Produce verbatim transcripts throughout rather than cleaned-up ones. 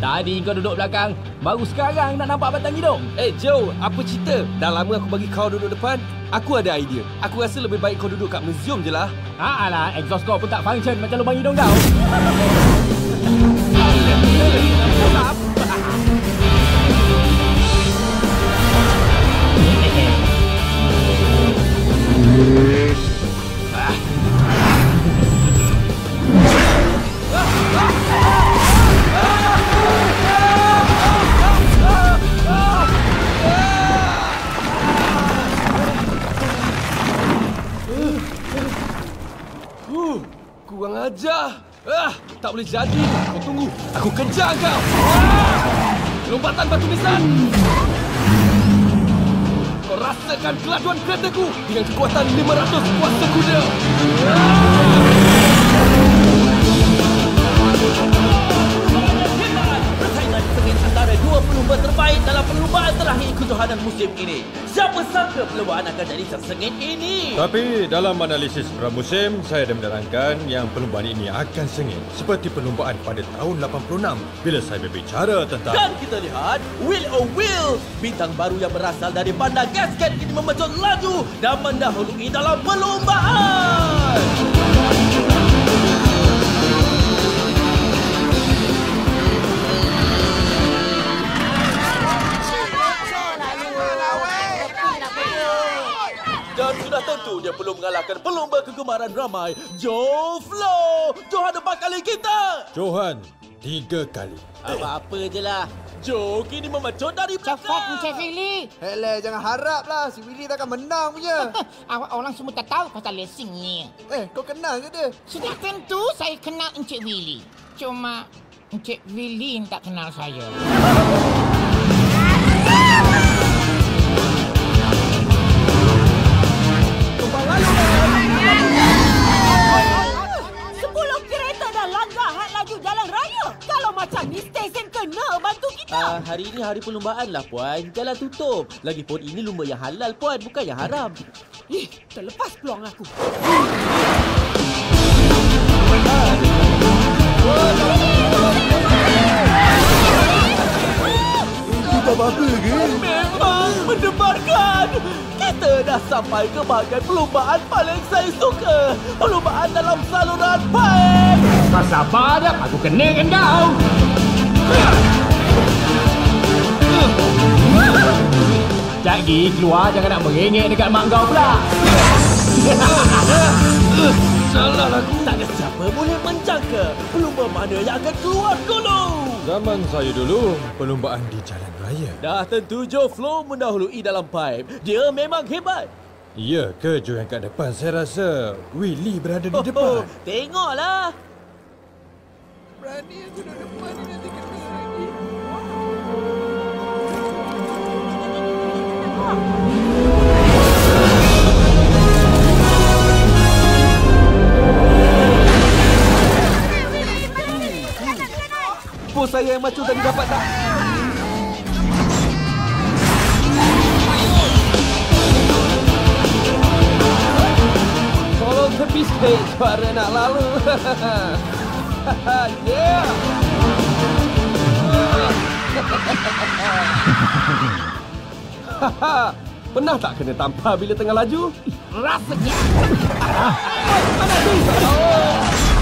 Tadi kau duduk belakang, baru sekarang nak nampak batang hidung. Eh Joe, apa cerita? Dah lama aku bagi kau duduk depan. Aku ada idea. Aku rasa lebih baik kau duduk kat museum je lah. Haa lah, exhaust kau pun tak function macam lubang hidung kau. Kurang ajar. Ah, tak boleh jadi. Kau tunggu. Aku kejar kau. Ah! Lompatan batu nisan. Kau rasakan kelajuan keretaku dengan kekuatan lima ratus kuasa kuda. Persaingan sengit antara dua pelumba terbaik dalam perlumbaan terakhir kejohanan musim ini. Siapa sangka perlumbaan akan jadi sesengit ini? Tapi dalam analisis pramusim, saya ada menerangkan yang perlumbaan ini akan sengit seperti perlumbaan pada tahun lapan puluh enam bila saya berbicara tentang... Dan kita lihat, Will O'Will, bintang baru yang berasal dari bandar Gasket kini memecut laju dan mendahului dalam perlumbaan. Dan sudah tentu dia perlu mengalahkan pelumba kegemaran ramai, Joe Flo. Johan empat kali kita. Johan, tiga kali. Apa-apa je lah. Joe kini memecut dari belakang. Cepat Encik Willy. Hele, jangan harap lah. Si Willy takkan menang punya. Awak orang semua tak tahu pasal racing ni. Eh, kau kenal ke dia? Sudah tentu saya kenal Encik Willy. Cuma Encik Willy tak kenal saya. Sepuluh kereta dah langgar had laju jalan raya. Kalau macam ni, stesen kena bantu kita. Uh, hari ini hari perlumbaan lah, Puan. Jalan tutup. Lagipun ini lumba yang halal, Puan. Bukan yang haram. Eh, terlepas peluang aku. Kita apa ke? Memang mendebarkan. Kita dah sampai ke bahagian perlumbaan paling saya suka. Perlumbaan dalam saluran paip. Kau sabar je, aku kenakan kau. Jadi keluar, jangan nak merengek dekat mak kau pula. Salah aku. Tak ada siapa boleh menjangka pelumba mana yang akan keluar dulu. Zaman saya dulu, perlumbaan di jalan raya. Dah tentu Joe Flo mendahului dalam paip. Dia memang hebat. Ya ke Joe yang kat depan? Saya rasa Willy berada di Oh, depan. oh, tengoklah. Berani aku duduk depan ni nanti kena lagi. Bos saya yang macu tadi dapat tak? Tolong tepi sikit, suara nak lalu. Yeah! Pernah tak kena tampar bila tengah laju? Rasanya. Mana tu? Oh!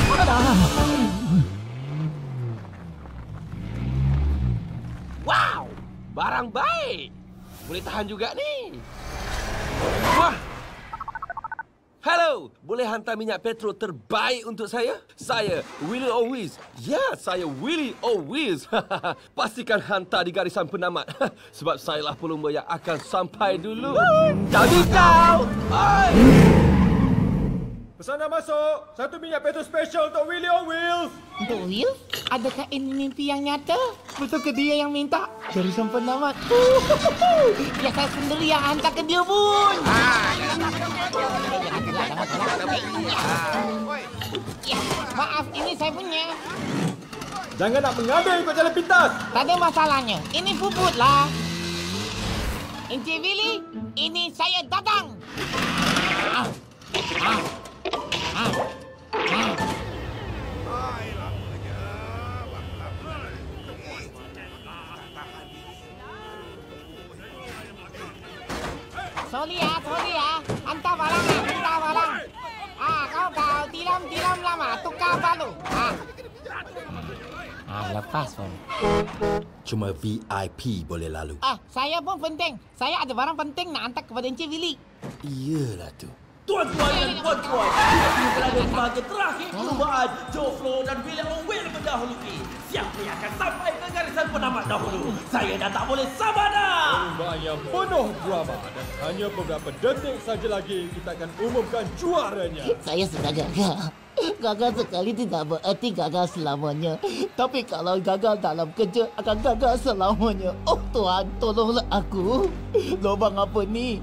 Wow! Barang baik! Boleh tahan juga ni. Wah! Hello! Boleh hantar minyak petrol terbaik untuk saya? Saya, Willy O'Wills. Ya, saya Willy O'Wills. Pastikan hantar di garisan penamat. Sebab sayalah pelumba yang akan sampai dulu. Jadi kau! Hai! Pesanan masuk. Satu minyak petrol special untuk Willy O'Wills. Untuk Will, adakah ini mimpi yang nyata? Betul ke dia yang minta? Garisan penamat. Biar saya sendiri yang hantar ke dia pun. Ya, maaf, ini saya punya. Jangan nak mengambil ikut jalan pintas. Tak ada masalahnya. Ini puput lah. Encik Willy, ini saya datang. Ah. Ah. Ah. Ah. Sorry ya, sorry ya. Hantar barang lah, hantar barang. Ah, kau kau tilam tilam lama, tukar balu. Ah. Ah, lepas pun. Cuma V I P boleh lalu. Ah, saya pun penting. Saya ada barang penting nak hantar kepada Encik Willy. Iyalah tu. Tuan-tuan dan puan-puan, ini berada bahagian terakhir perlombaan Joe Flo dan William O'Will mendahului. Siapa yang akan sampai ke garisan penamat dahulu? Saya dah tak boleh sabar dah. Perlombaan yang penuh drama dan hanya beberapa detik saja lagi kita akan umumkan juaranya. Saya sudah gagal. Gagal sekali tidak bererti gagal selamanya. Tapi kalau gagal dalam kerja akan gagal selamanya. Oh Tuhan, tolonglah aku. Lubang apa ni?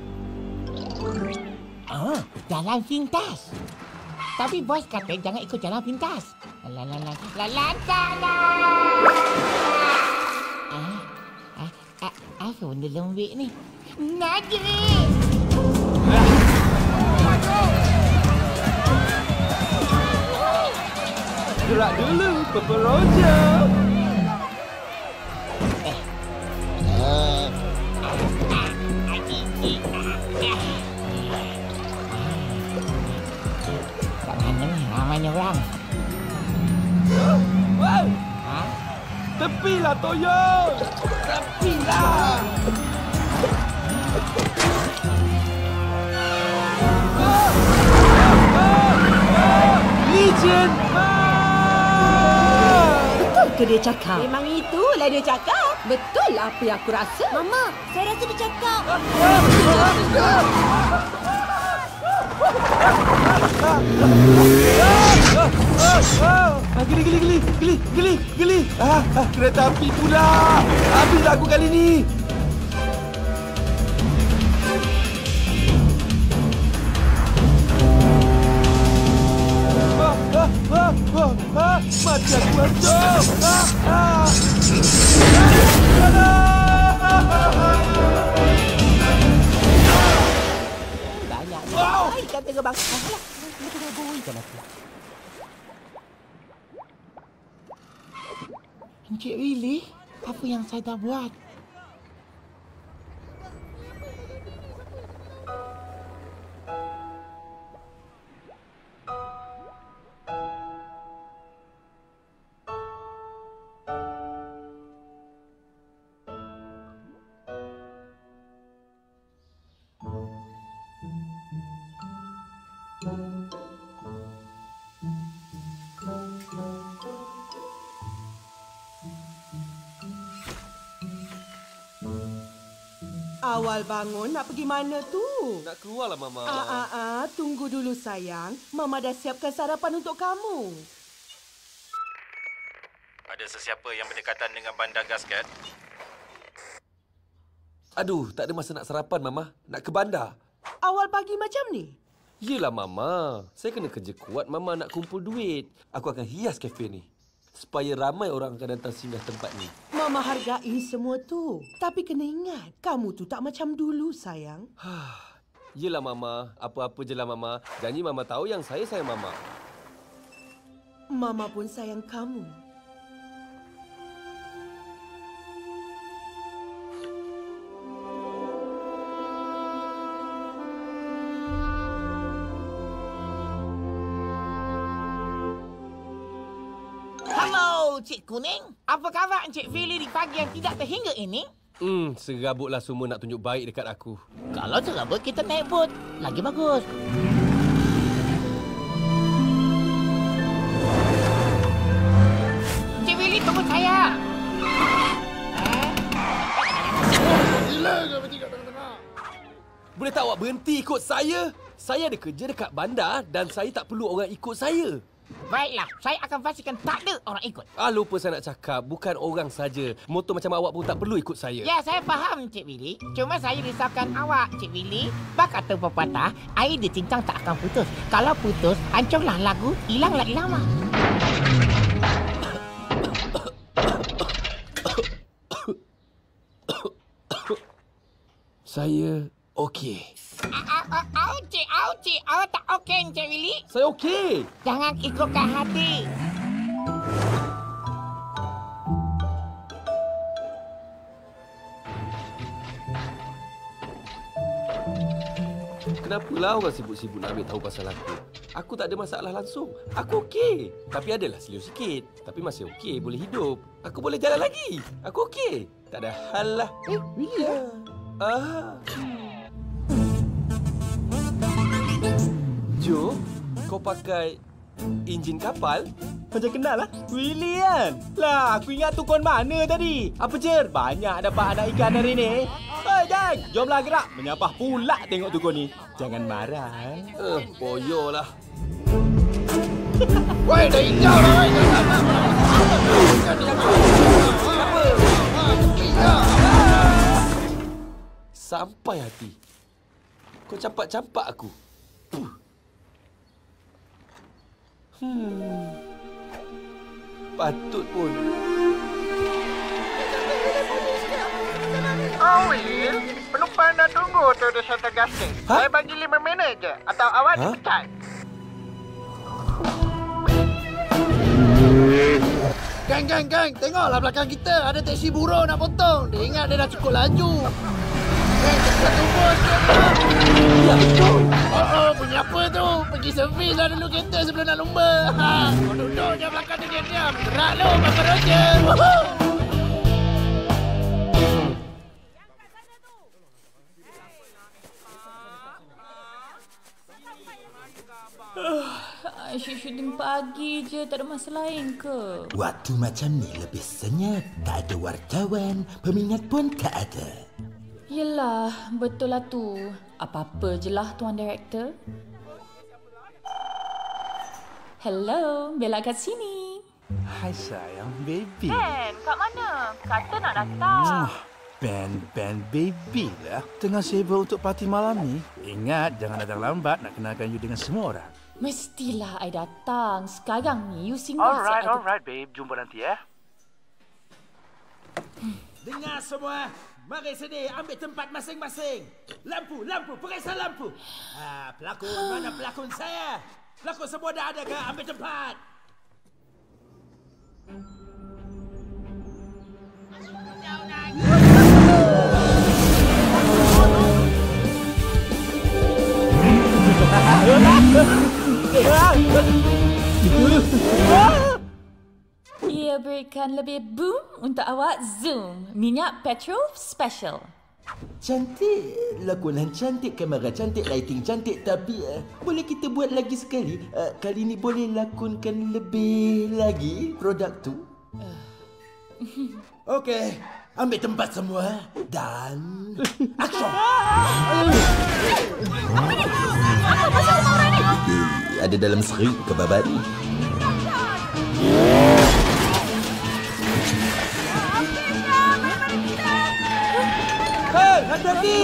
Ah, jalan pintas. Tapi bos kata jangan ikut jalan pintas. Lalan lalan lalan. Ah, ah, ah, apa benda lembik ni? Najib! Gerak dulu, peperoja. Eh. Uh. Ramainya orang. Wow! Ha? Tepilah, Toyo! Tepilah! Legion! Betul ke dia cakap? Memang itulah dia cakap. Betul apa yang aku rasa. Mama, saya rasa dia cakap. Ah, geli, geli, geli, geli, geli, geli. Ah, ah, kereta api pula. Habis aku kali ni. Ah, ah, ah, ah, ah. Mati aku hancur. Ah, ah. Banyak. Wow. Baik kata ke bang. Alah, dia kena goykan aku. Encik Willy, apa yang saya dah buat? Awal bangun nak pergi mana tu? Nak keluarlah, Mama. Ah, ah, ah, tunggu dulu sayang. Mama dah siapkan sarapan untuk kamu. Ada sesiapa yang berdekatan dengan bandar gasket? Aduh, tak ada masa nak sarapan, Mama. Nak ke bandar. Awal pagi macam ni? Yelah, Mama. Saya kena kerja kuat, Mama, nak kumpul duit. Aku akan hias kafe ni. Supaya ramai orang akan datang singgah tempat ni. Mama hargai semua tu. Tapi kena ingat, kamu tu tak macam dulu, sayang. Yelah, Mama. Apa-apa je lah, Mama. Janji Mama tahu yang saya sayang Mama. Mama pun sayang kamu. Hello, Cik Kuning. Apa khabar Encik Willy di pagi yang tidak terhingga ini? Hmm, serabutlah semua nak tunjuk baik dekat aku. Kalau serabut, kita naik bot. Lagi bagus. Encik Willy, tunggu saya. Gila ke berhenti kat tengah-tengah? Boleh tak awak berhenti ikut saya? Saya ada kerja dekat bandar dan saya tak perlu orang ikut saya. Baiklah, saya akan pastikan tak ada orang ikut. Ah, lupa saya nak cakap. Bukan orang saja. Motor macam awak pun tak perlu ikut saya. Ya, saya faham, Encik Willy. Cuma saya risaukan awak, Encik Willy. Bak kata pepatah, air di cincang tak akan putus. Kalau putus, hancurlah lagu, hilanglah irama. Saya okey. Aucik, aucik. Awak tak okey, Encik Willy? Saya okey. Jangan ikutkan hati. Kenapalah orang sibuk-sibuk nak ambil tahu pasal aku? Aku tak ada masalah langsung. Aku okey. Tapi adalah selio sikit. Tapi masih okey, boleh hidup. Aku boleh jalan lagi. Aku okey. Tak ada hal lah. Eh, really ya? Ah. Jo, kau pakai enjin kapal? Macam kenal lah. Willy kan? Lah, aku ingat tukon mana tadi? Apa cer? Banyak dapat anak ikan hari ni. Hei, Jang! Jomlah gerak. Menyapah pula tengok tukon ni. Jangan marah. Eh, uh, boyolah. Woi, dah hijau lah, woi. Sampai hati. Kau campak-campak aku. Puh. Hmm. Patut pun. Oh, Will. Penumpang dah tunggu tu di shuttle gasket. Ha? Saya bagi lima minit je. Atau awak Ha? dipecat. Gang, gang, gang. Tengoklah belakang kita. Ada teksi buruh nak potong. Dia ingat dia dah cukup laju. Gang, kita tunggu sikit. Ya, betul. Oh, oh, punya apa tu? Pergi servis lah dulu kereta sebelum nak lumba. Ha, kau duduk je belakang tu diam-diam. Gerak lu, Papa Roger. Woohoo! Asyik syuting pagi je, tak ada masa lain ke? Waktu macam ni lebih senyap. Tak ada wartawan, peminat pun tak ada. Yelah, betul lah tu. Apa-apa je lah, Tuan Director. Hello, Bella kat sini. Hai sayang, baby. Ben, kat mana? Kata nak datang. Ben, Ben, baby lah. Tengah sibuk untuk parti malam ni. Ingat, jangan datang lambat. Nak kenalkan you dengan semua orang. Mestilah I datang. Sekarang ni, you singgah. Alright, alright, babe. Jumpa nanti, ya. Dengar semua. Mari sini, ambil tempat masing-masing. Lampu, lampu, periksa lampu. Ha, pelakon, mana pelakon saya? Pelakon semua dah ada ke? Ambil tempat. Ia berikan lebih boom untuk awak Zoom. Minyak petrol special. Cantik. Lakonan cantik, kamera cantik, lighting cantik. Tapi uh, boleh kita buat lagi sekali? Uh, kali ni boleh lakonkan lebih lagi produk tu? Uh. Okey. Ambil tempat semua. Dan... action! Ada dalam seri kebabat. Hei, hati-hati!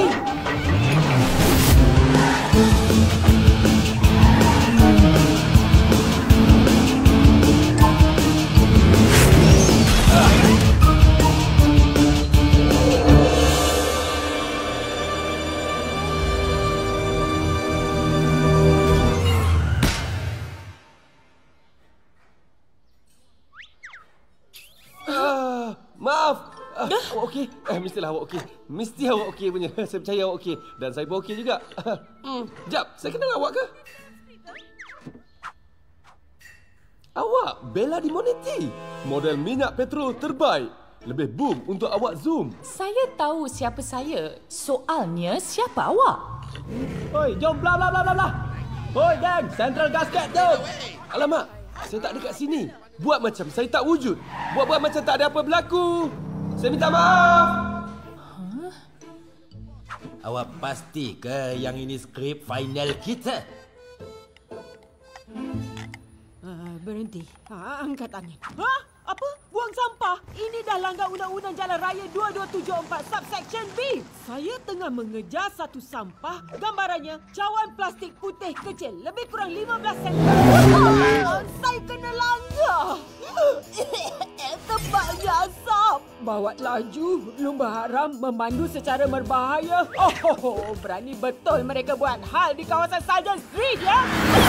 Ah, maaf. Ah, awak okey? Eh, mestilah awak okey. Mesti awak okey punya. Saya percaya awak okey. Dan saya pun okey juga. Hmm. Jap, saya kenal awak ke? Awak Bella Dimonetti. Model minyak petrol terbaik. Lebih boom untuk awak Zoom. Saya tahu siapa saya. Soalnya siapa awak? Oi, jom bla bla bla bla bla. Oi, gang, Central Gasket tu. Alamak, saya tak ada kat sini. Buat macam saya tak wujud. Buat-buat macam tak ada apa berlaku. Saya minta maaf. Huh? Awak pasti ke yang ini skrip final kita? Uh, berhenti. Ha, angkat tangan. Ha? Apa? Buang sampah? Ini dah langgar Undang-Undang Jalan Raya dua dua tujuh empat Subsection B. Saya tengah mengejar satu sampah. Gambarannya cawan plastik putih kecil. Lebih kurang lima belas sentimeter. Oh, saya kena langgar. Tempatnya asap. Bawa laju. Lumba haram memandu secara berbahaya. Oh, berani betul mereka buat hal di kawasan Sargent Street, ya?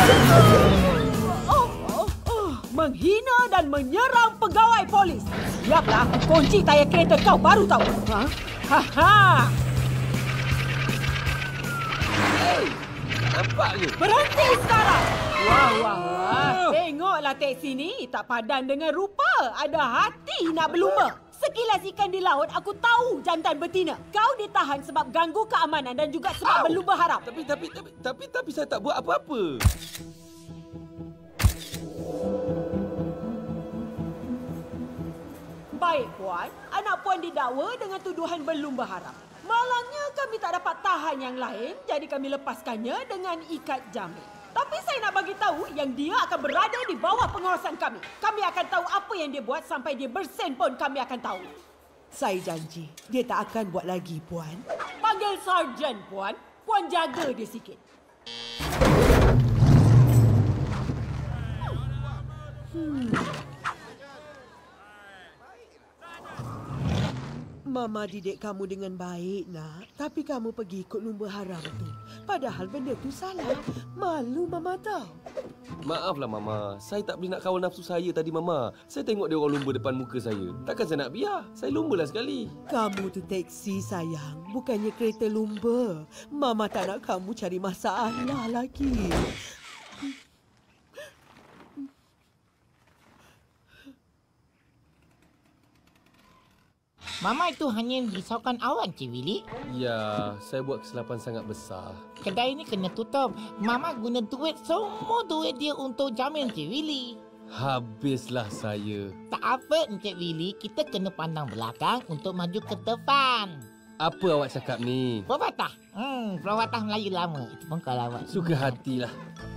Oh, oh, oh. Menghina dan menyerang pegawai polis. Siaplah, kunci tayar kereta kau baru tahu. Ha? Ha ha. Hey, Nampak ke? Berhenti sekarang! Wah, wah, wah. Tengoklah teksi ni. Tak padan dengan rupa. Ada hati nak berlumba. Sekilas ikan di laut, aku tahu jantan betina. Kau ditahan sebab ganggu keamanan dan juga sebab Ow. berlumba haram. Tapi, tapi, tapi, tapi, tapi saya tak buat apa-apa. Baik, Puan. Anak Puan didakwa dengan tuduhan berlumba haram. Malangnya kami tak dapat tahan yang lain, jadi kami lepaskannya dengan ikat jamin. Tapi saya nak bagi tahu yang dia akan berada di bawah pengawasan kami. Kami akan tahu apa yang dia buat sampai dia bersen pun kami akan tahu. Saya janji, dia tak akan buat lagi, Puan. Panggil sarjan, Puan. Puan jaga dia sikit. Hmm. Mama didik kamu dengan baik, nak. Tapi kamu pergi ikut lumba haram tu. Padahal benda tu salah. Malu Mama tahu. Maaflah, Mama. Saya tak boleh nak kawal nafsu saya tadi, Mama. Saya tengok dia orang lumba depan muka saya. Takkan saya nak biar. Saya lumbalah sekali. Kamu tu teksi, sayang. Bukannya kereta lumba. Mama tak nak kamu cari masalah lagi. Mama itu hanya risaukan awak, Cik Willy. Ya, saya buat kesilapan sangat besar. Kedai ini kena tutup. Mama guna duit, semua duit dia untuk jamin Cik Willy. Habislah saya. Tak apa, Encik Willy. Kita kena pandang belakang untuk maju ke depan. Apa awak cakap ni? Perwatah. Hmm, perwatah Melayu lama. Itu pun kalau awak suka hatilah.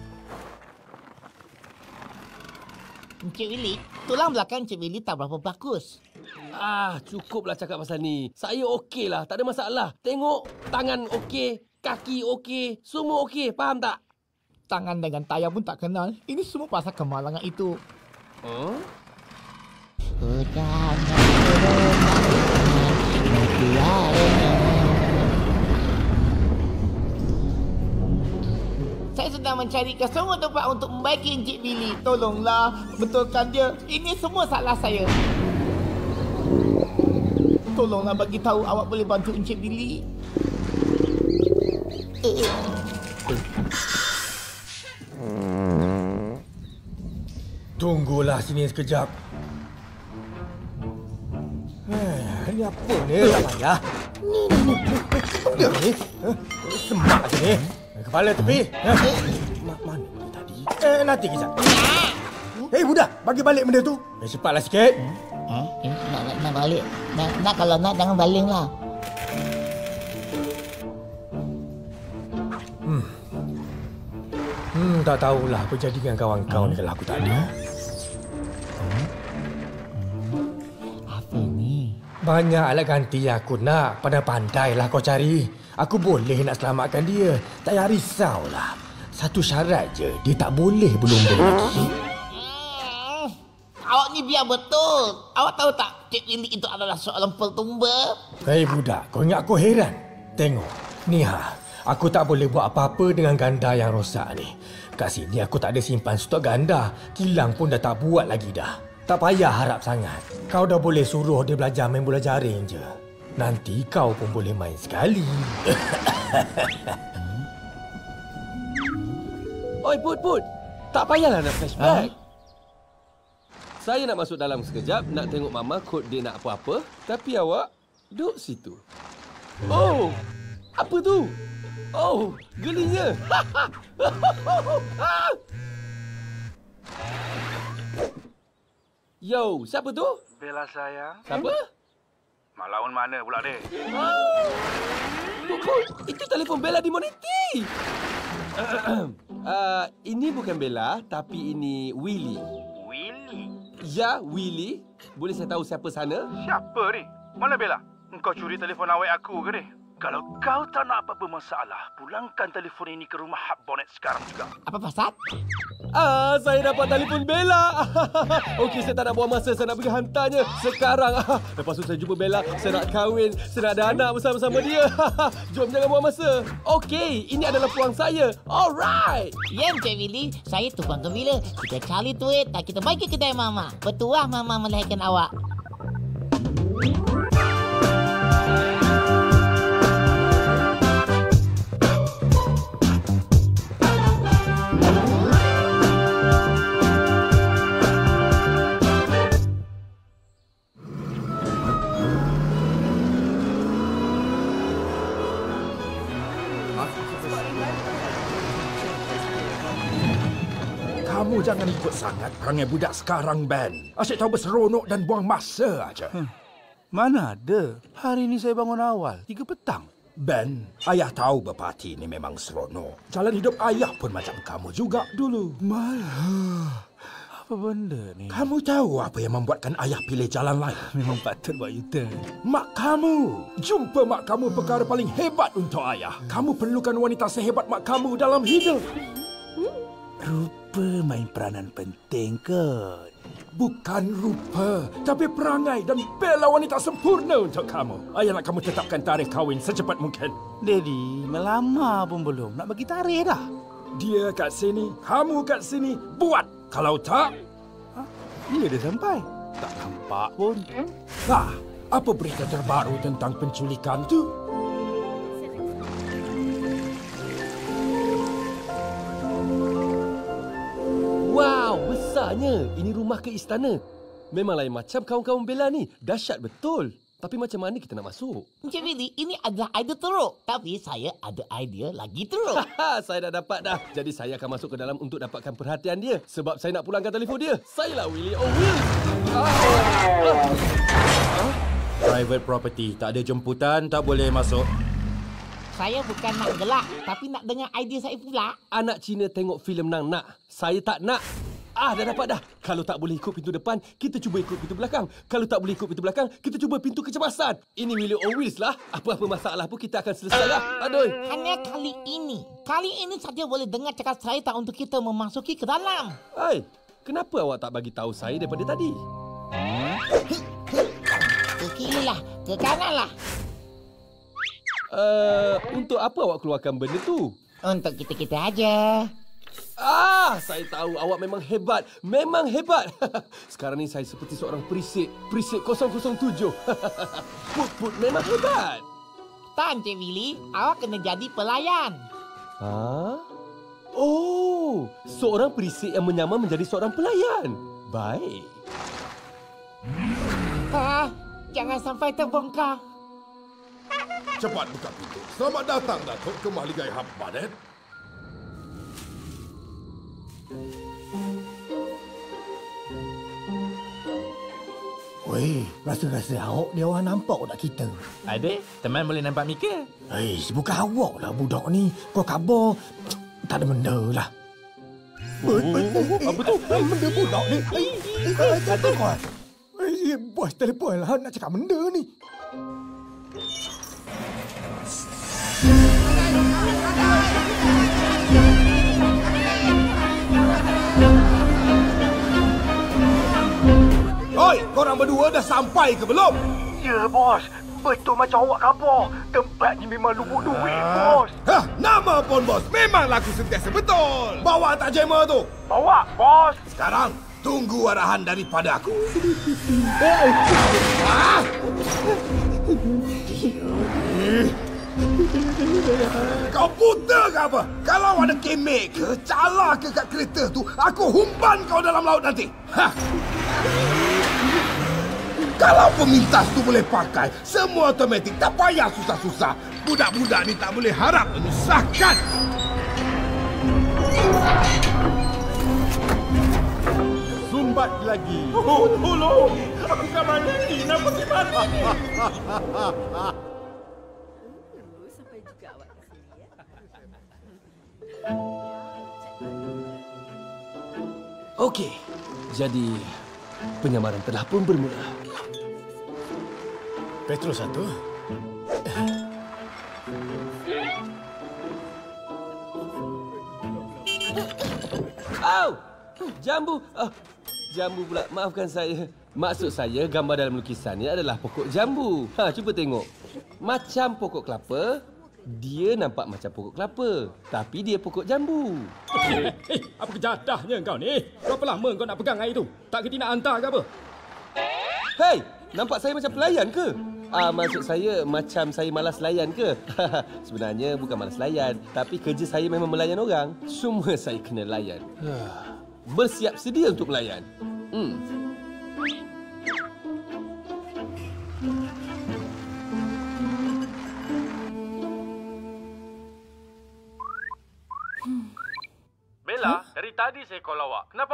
Encik Willy, tulang belakang Encik Willy tak berapa bagus. Ah, cukuplah cakap pasal ni. Saya okey lah, tak ada masalah. Tengok, tangan okey, kaki okey, semua okey, faham tak? Tangan dengan tayar pun tak kenal. Ini semua pasal kemalangan itu. Huh? Saya sedang mencari ke semua tempat untuk membaiki Encik Willy. Tolonglah, betulkan dia. Ini semua salah saya. Tolonglah bagi tahu awak boleh bantu Encik Willy. Tunggulah sini sekejap. Eh, ini apa ni? Tak payah. Benda ni? Semak je ni. Kepala tepi. Mana ni tadi? Eh, nanti kejap. Hei, budak. Bagi balik benda tu. Eh, cepatlah sikit. Eh, nak, nak, nak balik. Nak, nak kalau nak, jangan baling lah. Hmm. Hmm, tak tahulah apa jadi dengan kawan kau ni kalau aku tak ada. Hmm? Apa ni? Banyak alat ganti yang aku nak. Pandai-pandailah kau cari. Aku boleh nak selamatkan dia. Tak payah risaulah. Satu syarat je, dia tak boleh berlumba lagi. Awak ni biar betul. Awak tahu tak, Cik Willy itu adalah seorang pelumba. Hei budak, kau ingat aku heran? Tengok, ni ha. Aku tak boleh buat apa-apa dengan ganda yang rosak ni. Kat sini aku tak ada simpan stok ganda. Kilang pun dah tak buat lagi dah. Tak payah harap sangat. Kau dah boleh suruh dia belajar main bola jaring je. Nanti kau pun boleh main sekali. Oi, Put, Put. Tak payahlah nak flashback. Ha? Saya nak masuk dalam sekejap, nak tengok Mama kod dia nak apa-apa. Tapi awak duduk situ. Oh, apa tu? Oh, gelinya. Yo, siapa tu? Bella sayang. Siapa? Mak lawan mana pula, dek? Oh, Put, itu telefon Bella di Moniti. uh, ini bukan Bella, tapi ini Willy. Willy? Ya, Willy. Boleh saya tahu siapa sana? Siapa ni? Mana Bella? Engkau curi telefon awak aku ke ni? Kalau kau tak nak apa-apa masalah, pulangkan telefon ini ke rumah Hak Bonnet sekarang juga. Apa pasal? Ah, saya dapat telefon Bella. Okey, saya tak nak buang masa. Saya nak pergi hantarnya sekarang. Lepas tu saya jumpa Bella. Saya nak kahwin. Saya nak ada anak bersama-sama dia. Jom, jangan buang masa. Okey, ini adalah peluang saya. Alright. Ya, Encik Willy. Saya tukang gembira. Kita cari duit dan kita bagi kedai Mama. Bertuah Mama melahirkan awak. Kamu jangan ikut sangat perangai budak sekarang, Ben. Asyik tahu berseronok dan buang masa aja. Hmm. Mana ada. Hari ini saya bangun awal. Tiga petang. Ben, ayah tahu berparti ini memang seronok. Jalan hidup ayah pun macam kamu juga dulu. Malah. Apa benda ni? Kamu tahu apa yang membuatkan ayah pilih jalan lain? Memang patut buat U-turn. Mak kamu. Jumpa mak kamu perkara paling hebat untuk ayah. Kamu perlukan wanita sehebat mak kamu dalam hidup. Rupa main peranan penting kot. Bukan rupa, tapi perangai dan bela wanita sempurna untuk kamu. Ayah nak kamu tetapkan tarikh kahwin secepat mungkin. Daddy, melama pun belum. Nak bagi tarikh dah. Dia kat sini, kamu kat sini. Buat. Kalau tak... Ha? Bila dia sampai? Tak nampak pun. Nah, apa berita terbaru tentang penculikan tu? Wow, besarnya. Ini rumah ke istana. Memang lain macam kawan-kawan Bella ni. Dahsyat betul. Tapi macam mana kita nak masuk? Encik Willy, ini adalah idea teruk. Tapi saya ada idea lagi teruk. Saya dah dapat dah. Jadi saya akan masuk ke dalam untuk dapatkan perhatian dia. Sebab saya nak pulangkan telefon dia. Sayalah Willy O'Wills. Ah. Ah. Private property. Tak ada jemputan, tak boleh masuk. Saya bukan nak gelak, tapi nak dengar idea saya pula. Anak Cina tengok filem nang nak. Saya tak nak. Ah, dah dapat dah. Kalau tak boleh ikut pintu depan, kita cuba ikut pintu belakang. Kalau tak boleh ikut pintu belakang, kita cuba pintu kecemasan. Ini Willy O'Wills lah. Apa-apa masalah pun kita akan selesai lah. Aduh. Hanya kali ini. Kali ini saja boleh dengar cakap saya tak untuk kita memasuki ke dalam. Hai, kenapa awak tak bagi tahu saya daripada tadi? Ke kiri lah, ke kanan lah. Uh, untuk apa awak keluarkan benda tu? Untuk kita-kita aja. Ah, saya tahu awak memang hebat. Memang hebat. Sekarang ni saya seperti seorang perisik. Perisik kosong kosong tujuh. Put-put memang hebat. Tak, Encik Willy. Awak kena jadi pelayan. Ha? Oh, seorang perisik yang menyamar menjadi seorang pelayan. Baik. Ah, jangan sampai terbongkar. Cepat buka pintu. Selamat datang, Datuk, ke Mahligai Hab Badet. Weh, rasa-rasa awak dia orang nampak tak kita? Ada, teman boleh nampak Mika. Hei, bukan awak lah budak ni. Kau khabar, tak ada benda lah. Oh, apa tu? Benda budak ni. Kata kau. Eh, bos telefon lah nak cakap benda ni. Oi, korang berdua dah sampai ke belum? Ya, bos. Betul macam awak khabar. Tempat ni memang lubuk duit, bos. Hah, nama pun bos. Memanglah aku sentiasa betul. Bawa tak jema tu? Bawa, bos. Sekarang, tunggu arahan daripada aku. ah! Kau buta ke apa? Kalau ada kemek ke, cala ke kat kereta tu, aku humban kau dalam laut nanti. Hah! Kalau pemintas tu boleh pakai, semua automatik, tak payah susah-susah. Budak-budak ni tak boleh harap menyusahkan. Sumbat lagi. Oh, tolong. Aku kan mati. Nak pergi mati. Sampai juga awak ke sini, ya. Okey. Jadi, penyamaran telah pun bermula. Petrol satu. Au! Jambu. Oh, jambu pula. Maafkan saya. Maksud saya, gambar dalam lukisan ini adalah pokok jambu. Ha, cuba tengok. Macam pokok kelapa, dia nampak macam pokok kelapa. Tapi dia pokok jambu. Hei, hey, apa kejadahnya kau ni? Berapa lama kau nak pegang air tu? Tak kerti nak hantar ke apa? Hei, nampak saya macam pelayan ke? Ah, maksud saya macam saya malas layan ke? Sebenarnya bukan malas layan, tapi kerja saya memang melayan orang. Semua saya kena layan. Bersiap sedia untuk melayan. Hmm. Bella, dari tadi saya call awak. Kenapa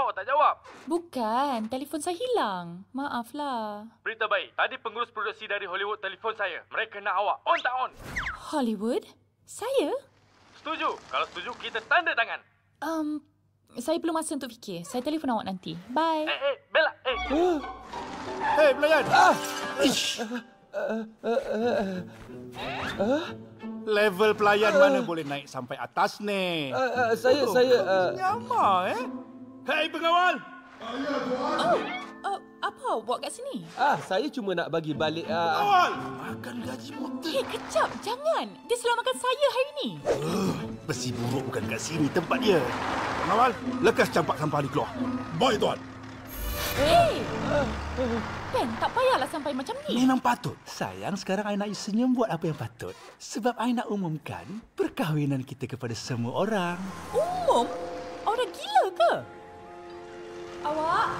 Bukan, telefon saya hilang. Maaflah. Berita baik. Tadi pengurus produksi dari Hollywood telefon saya. Mereka nak awak. On tak on? Hollywood? Saya? Setuju. Kalau setuju, kita tanda tangan. Um, saya perlu masa untuk fikir. Saya telefon awak nanti. Bye. Eh, eh, Bella. Eh. Hei, pelayan. Ah. Ish. Uh, uh, uh, uh. Level pelayan uh. mana boleh naik sampai atas ni? Uh, uh, saya, oh, saya... Uh... Nyamar, eh? Hei, pengawal. Oh, oh, apa awak buat kat sini? Ah, saya cuma nak bagi balik... Uh... Pengawal! Makan gaji motor. Hei, kejap. Jangan. Dia selamatkan saya hari ini. Uh, besi buruk bukan kat sini tempat dia. Pengawal, lekas campak sampah ni keluar. Baik, tuan. Hei! Ben, tak payahlah sampai macam ni. Memang patut. Sayang, sekarang I nak you senyum buat apa yang patut. Sebab I nak umumkan perkahwinan kita kepada semua orang. Umum? Awak dah gila ke? Awak?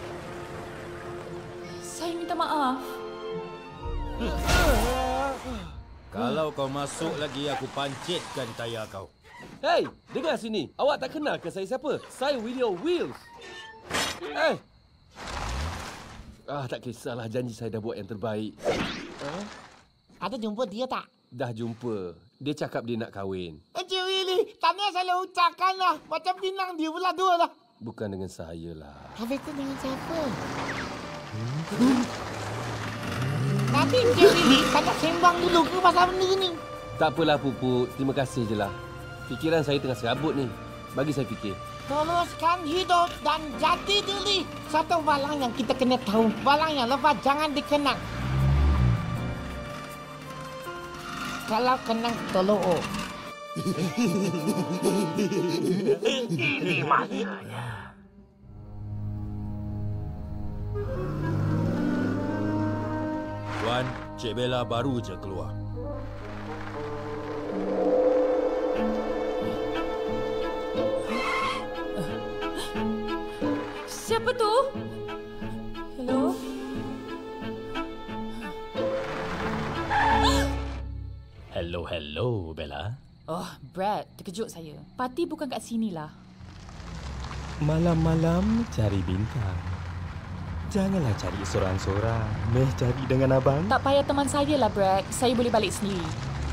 Saya minta maaf. Kalau kau masuk lagi, aku pancitkan tayar kau. Hei, dengar sini. Awak tak kenal ke saya siapa? Saya Willie O'Wheels. Eh! Ah, tak kisahlah. Janji saya dah buat yang terbaik. Eh? Ada jumpa dia tak? Dah jumpa. Dia cakap dia nak kahwin. Encik Willy, tanya saya ucapkan lah. Macam pinang dia pula dua lah. Bukan dengan saya lah. Habis tu dengan siapa? Hmm. Nanti Encik Willy, saya nak sembang dulu ke pasal benda ni. Tak apalah, Pupuk. Terima kasih je lah. Fikiran saya tengah serabut ni. Bagi saya fikir. Teruskan hidup dan jati diri. Satu balang yang kita kena tahu. Balang yang lepas jangan dikenang. Kalau kenang, tolong. Ini masanya. Tuan, Cik Bella baru je keluar. Siapa tu? Hello? Hello, hello, Bella. Oh, Brad, terkejut saya. Parti bukan kat sinilah. Malam-malam cari bintang. Janganlah cari seorang-seorang. Meh cari dengan abang. Tak payah teman saya lah, Brad. Saya boleh balik sendiri.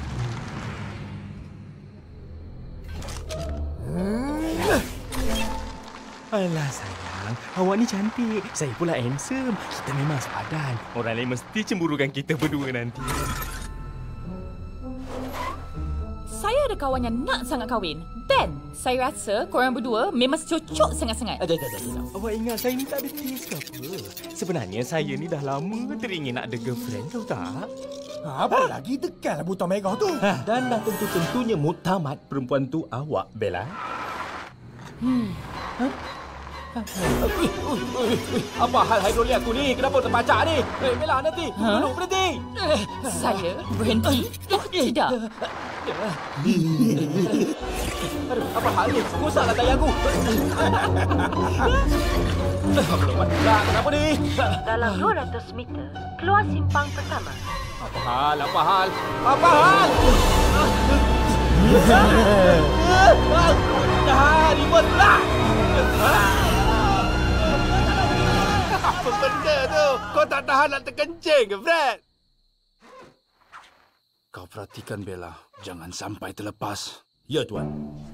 Alah sayang, awak ni cantik. Saya pula handsome. Kita memang sepadan. Orang lain mesti cemburukan kita berdua nanti. Saya ada kawan yang nak sangat kahwin. Dan saya rasa korang berdua memang cocok sangat-sangat. Ada, ada, ada. Awak ingat saya ni tak ada taste ke apa? Sebenarnya saya ni dah lama teringin nak ada girlfriend, tahu tak? Ha, apa lagi tekanlah butang merah tu. Ha, dan dah tentu-tentunya muktamad perempuan tu awak, Bella. Hmm. Ha? Apa hal hidrolik aku ni? Kenapa terpacak ni? Eh, Bella, nanti. Ha? Dulu, berhenti. Saya berhenti? Oh, tidak. Aduh, apa hal ni? Rosaklah tayar aku. Pula, kenapa ni? Dalam dua ratus meter, keluar simpang pertama. Apa hal? Apa hal? Apa hal? Dah, ribut pula. Apa benda tu? Kau tak tahan nak terkencing ke, Fred? Kau perhatikan, Bella. Jangan sampai terlepas. Ya, Tuan.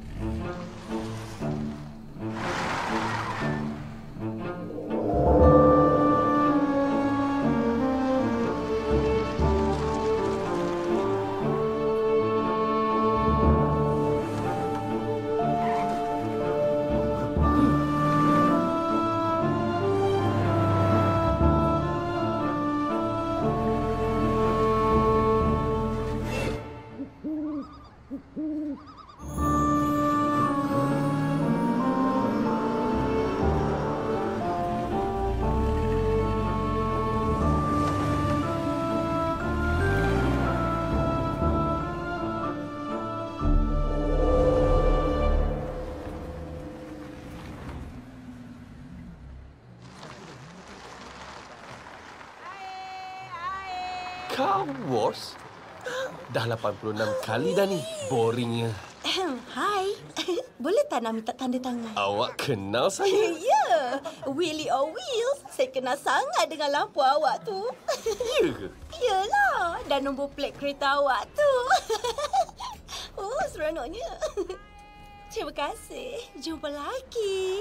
Car Wars? Dah lapan puluh enam kali dah ni. Boringnya. Hai. Boleh tak nak minta tanda tangan? Awak kenal saya? Ya. Willy or Wheels, saya kenal sangat dengan lampu awak tu. Ya ke? Yalah, dan nombor plate kereta awak tu. Oh, seronoknya. Terima kasih. Jumpa lagi.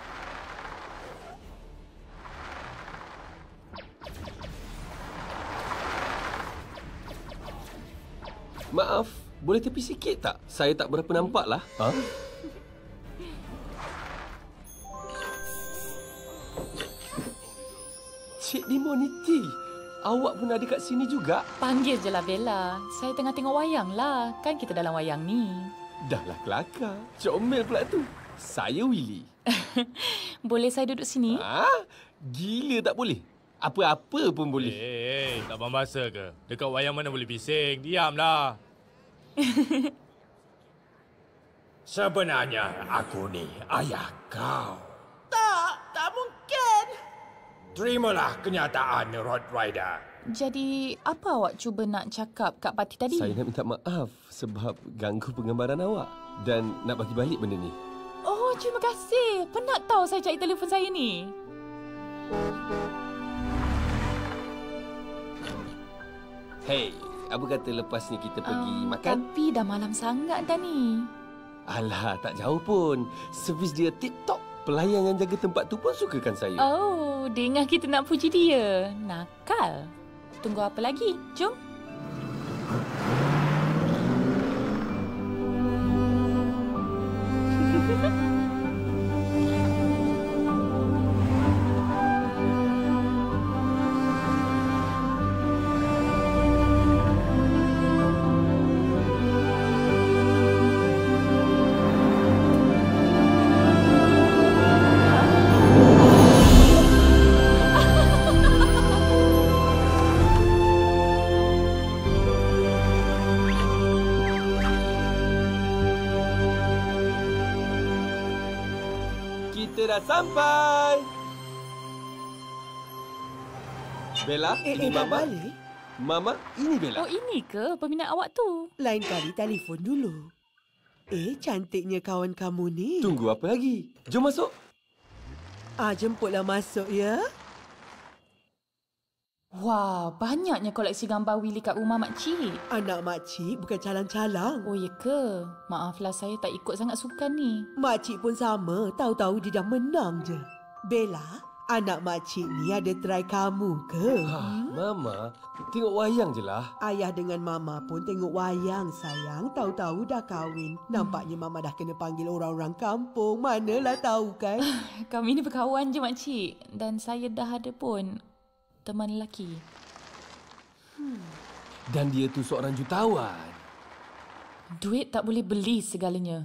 Maaf, boleh tepi sikit tak? Saya tak berapa nampak lah. Ha? Cik Dimoniti, awak pun ada kat sini juga? Panggil je lah Bella. Saya tengah tengok wayang lah. Kan kita dalam wayang ni. Dah lah kelakar. Comel pula tu. Saya Willy. Boleh saya duduk sini? Ha? Gila tak boleh? Apa-apa pun boleh. Eh, hey, hey, tak bambasa ke? Dekat wayang mana boleh bising? Diamlah. Sebenarnya aku ni ayah kau. Tak, tak mungkin. Terimalah kenyataan, Road Rider. Jadi, apa awak cuba nak cakap kat parti tadi? Saya nak minta maaf sebab ganggu penggambaran awak dan nak bagi balik benda ni. Oh, terima kasih. Penat tahu saya cari telefon saya ni. Hey, apa kata lepas ni kita pergi um, makan? Tapi dah malam sangat dah ni. Alah, tak jauh pun. Servis dia tip-top. Pelayan yang jaga tempat tu pun sukakan saya. Oh, dengar kita nak puji dia. Nakal. Tunggu apa lagi? Jom. Dah sampai. Bella, eh, ini eh, Mama. Balik? Mama, ini Bella. Oh, ini ke peminat awak tu? Lain kali telefon dulu. Eh, cantiknya kawan kamu ni. Tunggu apa lagi? Jom masuk. Ah, jemputlah masuk ya. Wah, banyaknya koleksi gambar Willy kat rumah makcik. Anak makcik bukan calang-calang. Oh, ya ke? Maaflah saya tak ikut sangat sukan ni. Makcik pun sama. Tahu-tahu dia dah menang je. Bella, anak makcik ni ada try kamu ke? Ha, Mama, tengok wayang je lah. Ayah dengan Mama pun tengok wayang, sayang. Tahu-tahu dah kahwin. Nampaknya Mama dah kena panggil orang-orang kampung. Manalah tahu kan? Kami ni berkawan je, makcik. Dan saya dah ada pun teman lelaki. Hmm. Dan dia tu seorang jutawan. Duit tak boleh beli segalanya.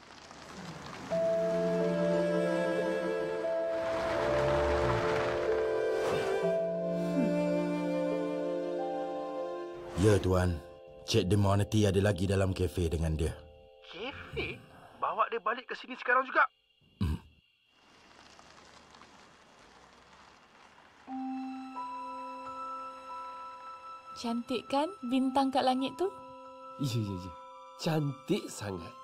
Ya, Tuan. Cik Demonity ada lagi dalam kafe dengan dia. Kafe? Bawa dia balik ke sini sekarang juga? Hmm. Cantik kan bintang kat langit tu? Ya, ya, ya. Cantik sangat.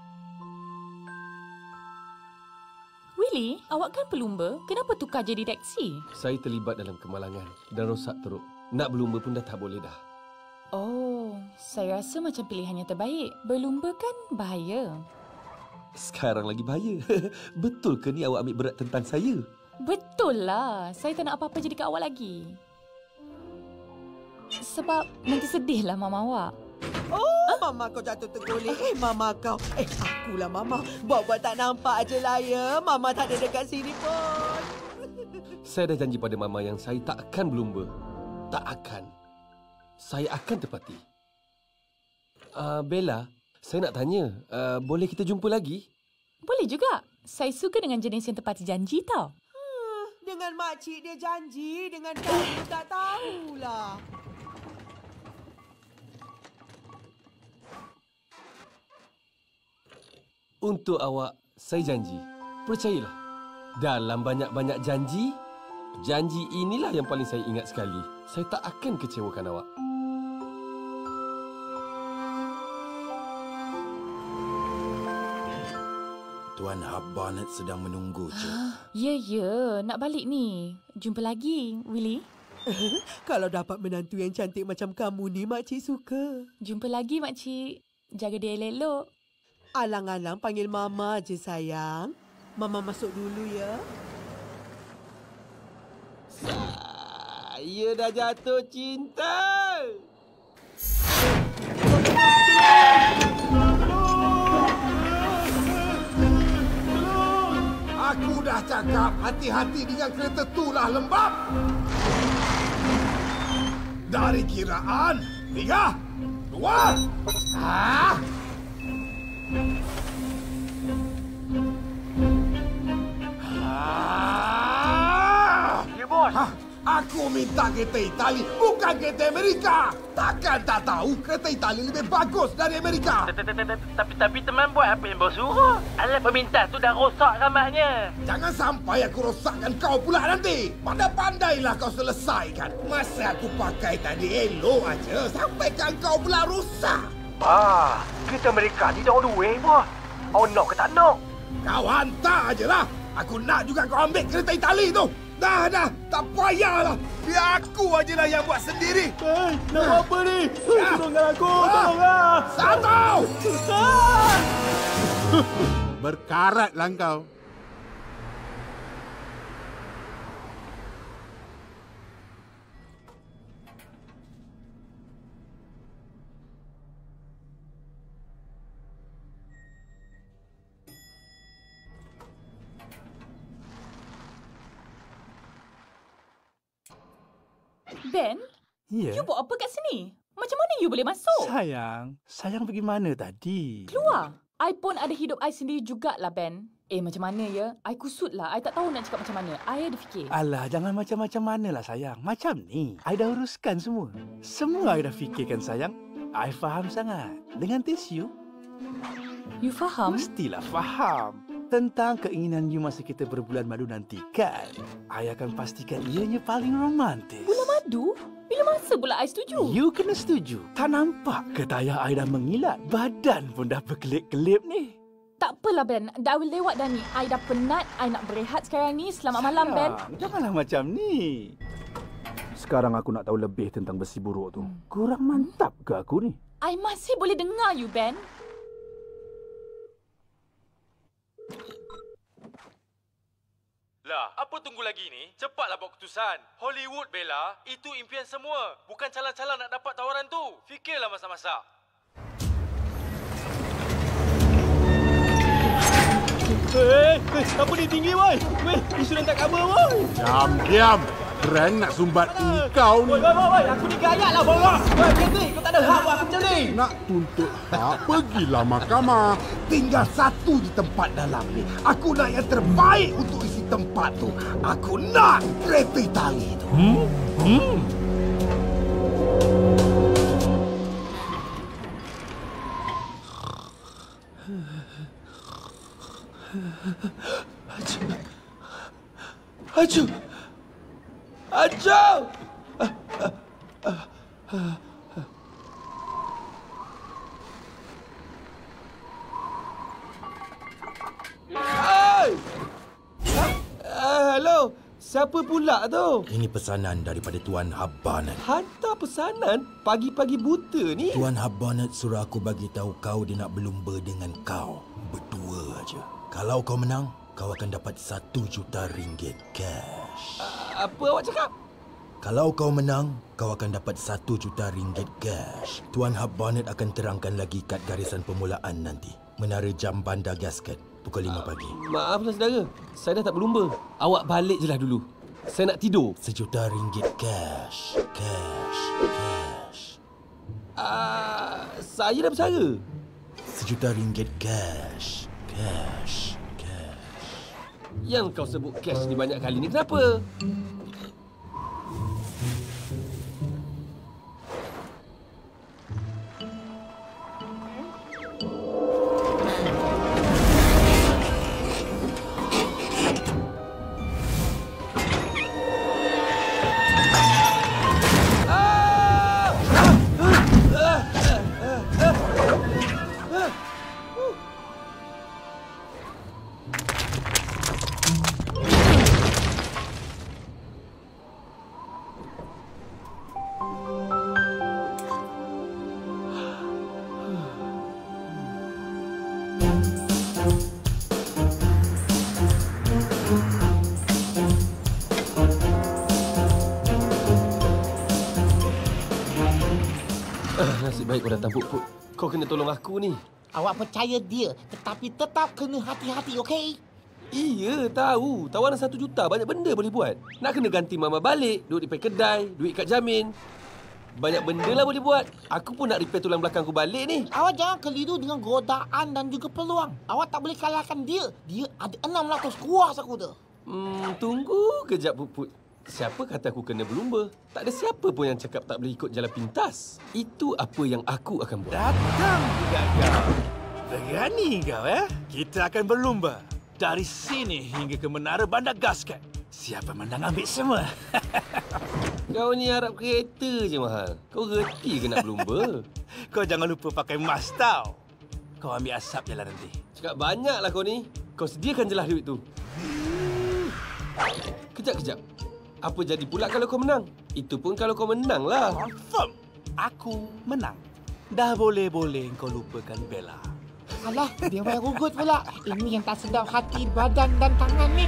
Willy, awak kan pelumba. Kenapa tukar jadi taksi? Saya terlibat dalam kemalangan dan rosak teruk. Nak berlumba pun dah tak boleh dah. Oh, saya rasa macam pilihan yang terbaik. Berlumba kan bahaya. Sekarang lagi bahaya. Betul ke ni awak ambil berat tentang saya? Betul lah. Saya tak nak apa-apa jadi kat awak lagi. Sebab nanti sedihlah mama awak. Oh, ha? Mama kau jatuh tergolek. Eh, Mama kau. Eh, akulah Mama. Buat-buat tak nampak je lah ya. Mama tak ada dekat sini pun. Saya dah janji pada Mama yang saya tak akan berlumba. Tak akan. Saya akan tepati. Uh, Bella, saya nak tanya. Uh, boleh kita jumpa lagi? Boleh juga. Saya suka dengan jenis yang tepati janji tau. Hmm, dengan makcik dia janji. Dengan kamu tak tahulah. Untuk awak, saya janji. Percayalah. Dalam banyak-banyak janji, janji inilah yang paling saya ingat sekali. Saya tak akan kecewakan awak. Tuan Hub Barnett sedang menunggu, Cik. Ya, ya. Nak balik ni. Jumpa lagi, Willy. Kalau dapat menantu yang cantik macam kamu ni, makcik suka. Jumpa lagi, makcik. Jaga dia elok-elok. Alang-alang panggil Mama je, sayang. Mama masuk dulu ya. Saya dah jatuh cinta. Aku dah cakap hati-hati dengan kereta tu lah, lembab. Dari kiraan, tiga, dua, ah. Ya, bos. Ha, aku minta kereta Itali, bukan kereta Amerika. Takkan tak tahu kereta Itali lebih bagus dari Amerika. Tapi tapi teman buat apa yang bos suruh? Alat pemintas tu dah rosak ramahnya. Jangan sampai aku rosakkan kau pula nanti. Pandai-pandailah kau selesaikan. Masa aku pakai tadi elok aja, sampaikan kau pula rosak. Ah, kereta Amerika ni dah duit, bos. Awak nak ke tak nak? Kau hantar ajalah. Aku nak juga kau ambil kereta Itali tu. Dah, dah. Tak payahlah. Biar aku ajalah yang buat sendiri. Hei, nak buat apa ni? Tolonglah aku. Tolonglah. Satu. Berkaratlah kau. Ben, Ya. you buat apa kat sini? Macam mana you boleh masuk? Sayang, sayang pergi mana tadi? Keluar. I pun ada hidup I sendiri jugalah, Ben. Eh, macam mana ya? I kusut lah. I tak tahu nak cakap macam mana. I ada fikir. Alah, jangan macam-macam mana lah sayang. Macam ni, I dah uruskan semua. Semua I dah fikirkan sayang. I faham sangat. Dengan tisu, you faham? Mestilah faham. Tentang keinginan you masa kita berbulan madu nanti kan. I akan pastikan ianya paling romantis. Bulan madu? Bila masa pula I setuju? You kena setuju. Tak nampak ke tayar I dah mengilat? Badan pun dah berkelip-kelip ni. Tak apalah, Ben. Dah I lewat dah ni. I dah penat. I nak berehat sekarang ni. Selamat malam, Ben. Janganlah macam ni. Sekarang aku nak tahu lebih tentang besi buruk tu. Kurang mantap ke aku ni? I masih boleh dengar you, Ben. Lah, apa tunggu lagi ni? Cepatlah buat keputusan. Hollywood, Bella. Itu impian semua. Bukan calang-calang nak dapat tawaran tu. Fikirlah masak-masak. Hei, hey, apa ni tinggi, boy? Weh, isu dah tak khabar, boy. Diam, diam. Brand nak sumbat engkau ni. Boy, boy, boy. Aku ni gayak lah, boy. Boy, Kenny, kau tak ada hak buat aku macam ni. Nak tuntut hak, pergilah mahkamah. Tinggal satu di tempat dalam ni. Aku nak yang terbaik untuk isi tempat tu. Aku nak kereta Itali tu. Hmm? Hmm? Aju. Aju. Hai. Hello. Siapa pula tu? Ini pesanan daripada Tuan Habbanet. Hantar pesanan? Pagi-pagi buta ni? Tuan Habbanet suruh aku bagi tahu kau dia nak berlumba dengan kau. Berdua aja. Kalau kau menang, kau akan dapat satu juta ringgit cash. Uh, apa awak cakap? Kalau kau menang, kau akan dapat satu juta ringgit cash. Tuan Habbanet akan terangkan lagi kad garisan permulaan nanti. Menara jam bandar gasket. Pukul lima pagi. Maaflah saudara, saya dah tak berlumba. Awak balik je lah dulu. Saya nak tidur. Sejuta ringgit cash. Cash. Cash. Uh, saya dah bercara. Sejuta ringgit cash. Cash. Cash. Yang kau sebut cash ni banyak kali ni kenapa? Ah, nasib baik kau datang, Put Put. Kau kena tolong aku ni. Awak percaya dia, tetapi tetap kena hati-hati, okey? Iya, tahu. Tawaran satu juta banyak benda boleh buat. Nak kena ganti mama balik, duit repair kedai, duit kad jamin. Banyak benda lah boleh buat. Aku pun nak repair tulang belakang aku balik ni. Awak jangan keliru dengan godaan dan juga peluang. Awak tak boleh kalahkan dia. Dia ada enam ratus kuas aku tu. Hmm, tunggu kejap, Put Put. Siapa kata aku kena berlumba? Tak ada siapa pun yang cakap tak boleh ikut jalan pintas. Itu apa yang aku akan buat. Datang juga kau. Berani kau, eh? Kita akan berlumba. Dari sini hingga ke menara bandar gasket. Siapa menang ambil semua. Kau ni harap kereta je mahal. Kau reti ke nak berlumba? Kau jangan lupa pakai mask tau. Kau ambil asap je lah nanti. Cakap banyaklah kau ni. Kau sediakan je lah duit tu. Kejap-kejap. Apa jadi pula kalau kau menang? Itu pun kalau kau menang lah. Confirm. Aku menang. Dah boleh-boleh kau lupakan Bella. Alah, dia main rugut pula. Ini yang tak sedap hati, badan dan tangan ni.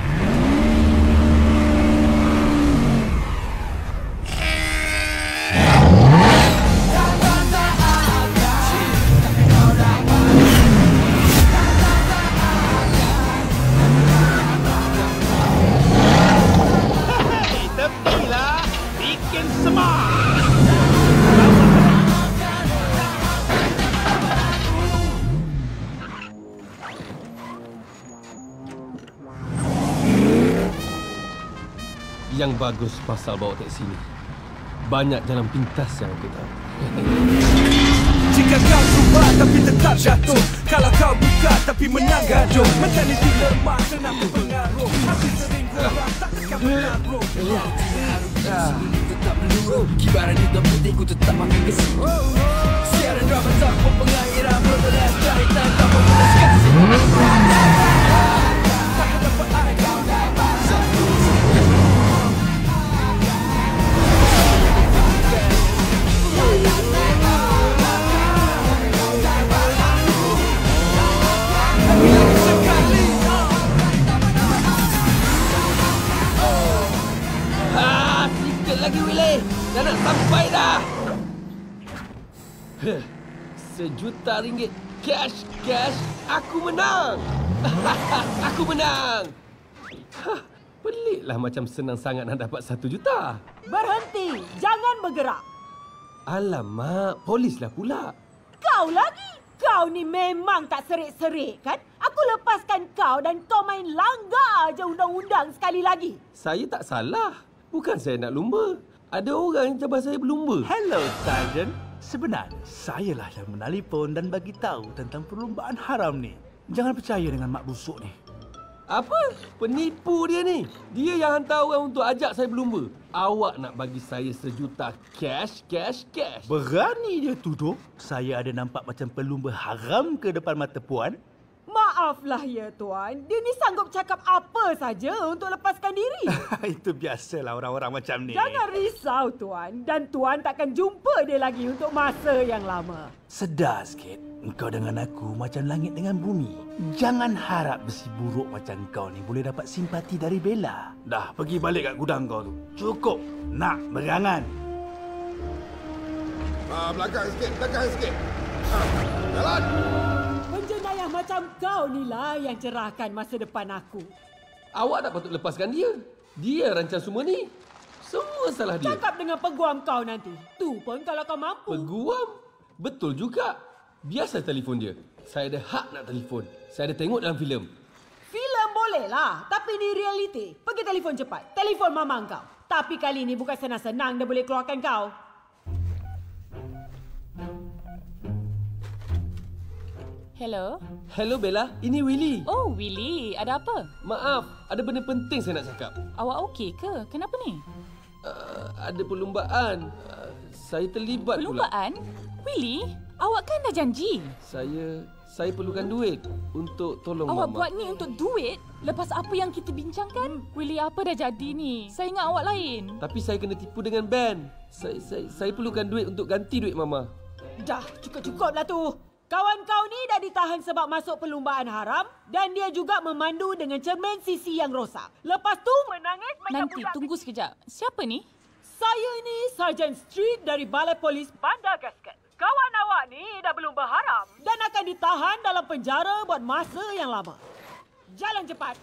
Hei, tepilah. Bikin semak. Yang bagus pasal bawa teksi ni. Banyak jalan pintas yang aku tahu. Jika kau cuba tapi tetap jatuh, kalau kau buka tapi menang gaduh, mentaliti lemah senang berpengaruh, masih sering kurang tak tekan menaruh. Tetap meluruh, kibaran hitam putih ku tetap makan kesini. Siaran drama tanpa pengairan, berbelas dari tanpa membelas kasih. Tak dapat ada kau dapat satu. Ah, sikit lagi Willy. Dah nak sampai dah. Sejuta ringgit cash cash. Aku menang. Aku menang. Hah, peliklah macam senang sangat nak dapat satu juta. Berhenti. Jangan bergerak. Alamak, polislah pula. Kau lagi? Kau ni memang tak serik-serik kan? Aku lepaskan kau dan kau main langgar je undang-undang sekali lagi. Saya tak salah. Bukan saya nak lumba. Ada orang yang cabar saya berlumba. Hello, Sergeant. Sebenarnya, sayalah yang menelpon dan bagi tahu tentang perlumbaan haram ni. Jangan percaya dengan mak busuk ni. Apa? Penipu dia ni. Dia yang hantar orang untuk ajak saya berlumba. Awak nak bagi saya sejuta cash, cash, cash. Berani dia tuduh saya ada nampak macam pelumba haram ke depan mata puan? Maaflah ya tuan. Dia ni sanggup cakap apa saja untuk lepaskan diri. Itu biasalah orang-orang macam ni. Jangan risau tuan. Dan tuan takkan jumpa dia lagi untuk masa yang lama. Sedar sikit. Engkau dengan aku macam langit dengan bumi. Jangan harap besi buruk macam kau ni boleh dapat simpati dari Bella. Dah, pergi balik kat gudang kau tu. Cukup nak berangan. Ah, belakang sikit, belakang sikit. Ah, jalan. Penjenayah macam kau ni lah yang cerahkan masa depan aku. Awak tak patut lepaskan dia. Dia rancang semua ni. Semua salah dia. Cakap dengan peguam kau nanti. Tu pun kalau kau mampu. Peguam? Betul juga. Biasa telefon dia. Saya ada hak nak telefon. Saya ada tengok dalam filem. Filem boleh lah. Tapi ni realiti. Pergi telefon cepat. Telefon mama kau. Tapi kali ni bukan senang-senang dia boleh keluarkan kau. Hello? Hello Bella, ini Willy. Oh, Willy. Ada apa? Maaf, ada benda penting saya nak cakap. Awak okey ke? Kenapa ni? Uh, ada perlumbaan. Uh, saya terlibat perlumbaan? pula. Perlumbaan? Willy, awak kan dah janji. Saya saya perlukan duit untuk tolong awak Mama. Awak buat ni untuk duit? Lepas apa yang kita bincangkan? Willy, apa dah jadi ni? Saya ingat awak lain. Tapi saya kena tipu dengan band. Saya saya, saya perlukan duit untuk ganti duit Mama. Dah, cukup-cukup lah tu. Kawan kau ni dah ditahan sebab masuk perlumbaan haram dan dia juga memandu dengan cermin sisi yang rosak. Lepas tu menangis macam Nanti, tunggu sekejap. Siapa ni? Saya ni Sarjan Street dari Balai Polis Bandar Gasket. Kawan awak ni dah belum berharam dan akan ditahan dalam penjara buat masa yang lama. Jalan cepat.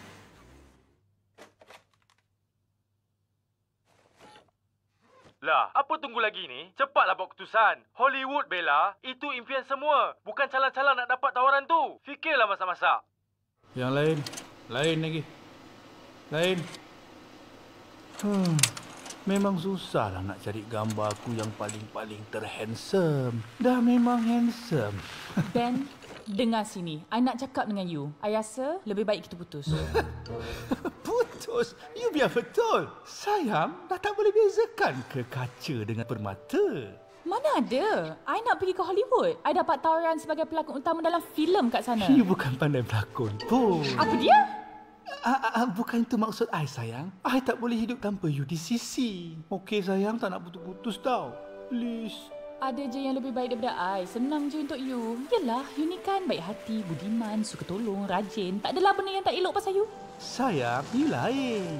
Lah, apa tunggu lagi ni? Cepatlah buat keputusan. Hollywood, Bella. Itu impian semua. Bukan calon-calon nak dapat tawaran tu. Fikirlah masak-masak. Yang lain. Lain lagi. Lain. Hmm. Memang susahlah nak cari gambar aku yang paling-paling terhandsome. Dah memang handsome. Ben, dengar sini. I nak cakap dengan you. I rasa lebih baik kita putus. Putus? You biar betul. Sayang, dah tak boleh bezakan ke kaca dengan permata. Mana ada? I nak pergi ke Hollywood. I dapat tawaran sebagai pelakon utama dalam filem kat sana. You bukan pandai berlakon pun. Apa dia? Ah, ah, bukan itu maksud I, sayang. I tak boleh hidup tanpa you di sisi. Okey, sayang, tak nak putus-putus tau. Please. Ada je yang lebih baik daripada I. Senang je untuk you. Yelah, you ni kan baik hati, budiman, suka tolong, rajin. Tak adalah benda yang tak elok pasal you. Sayang, you lain.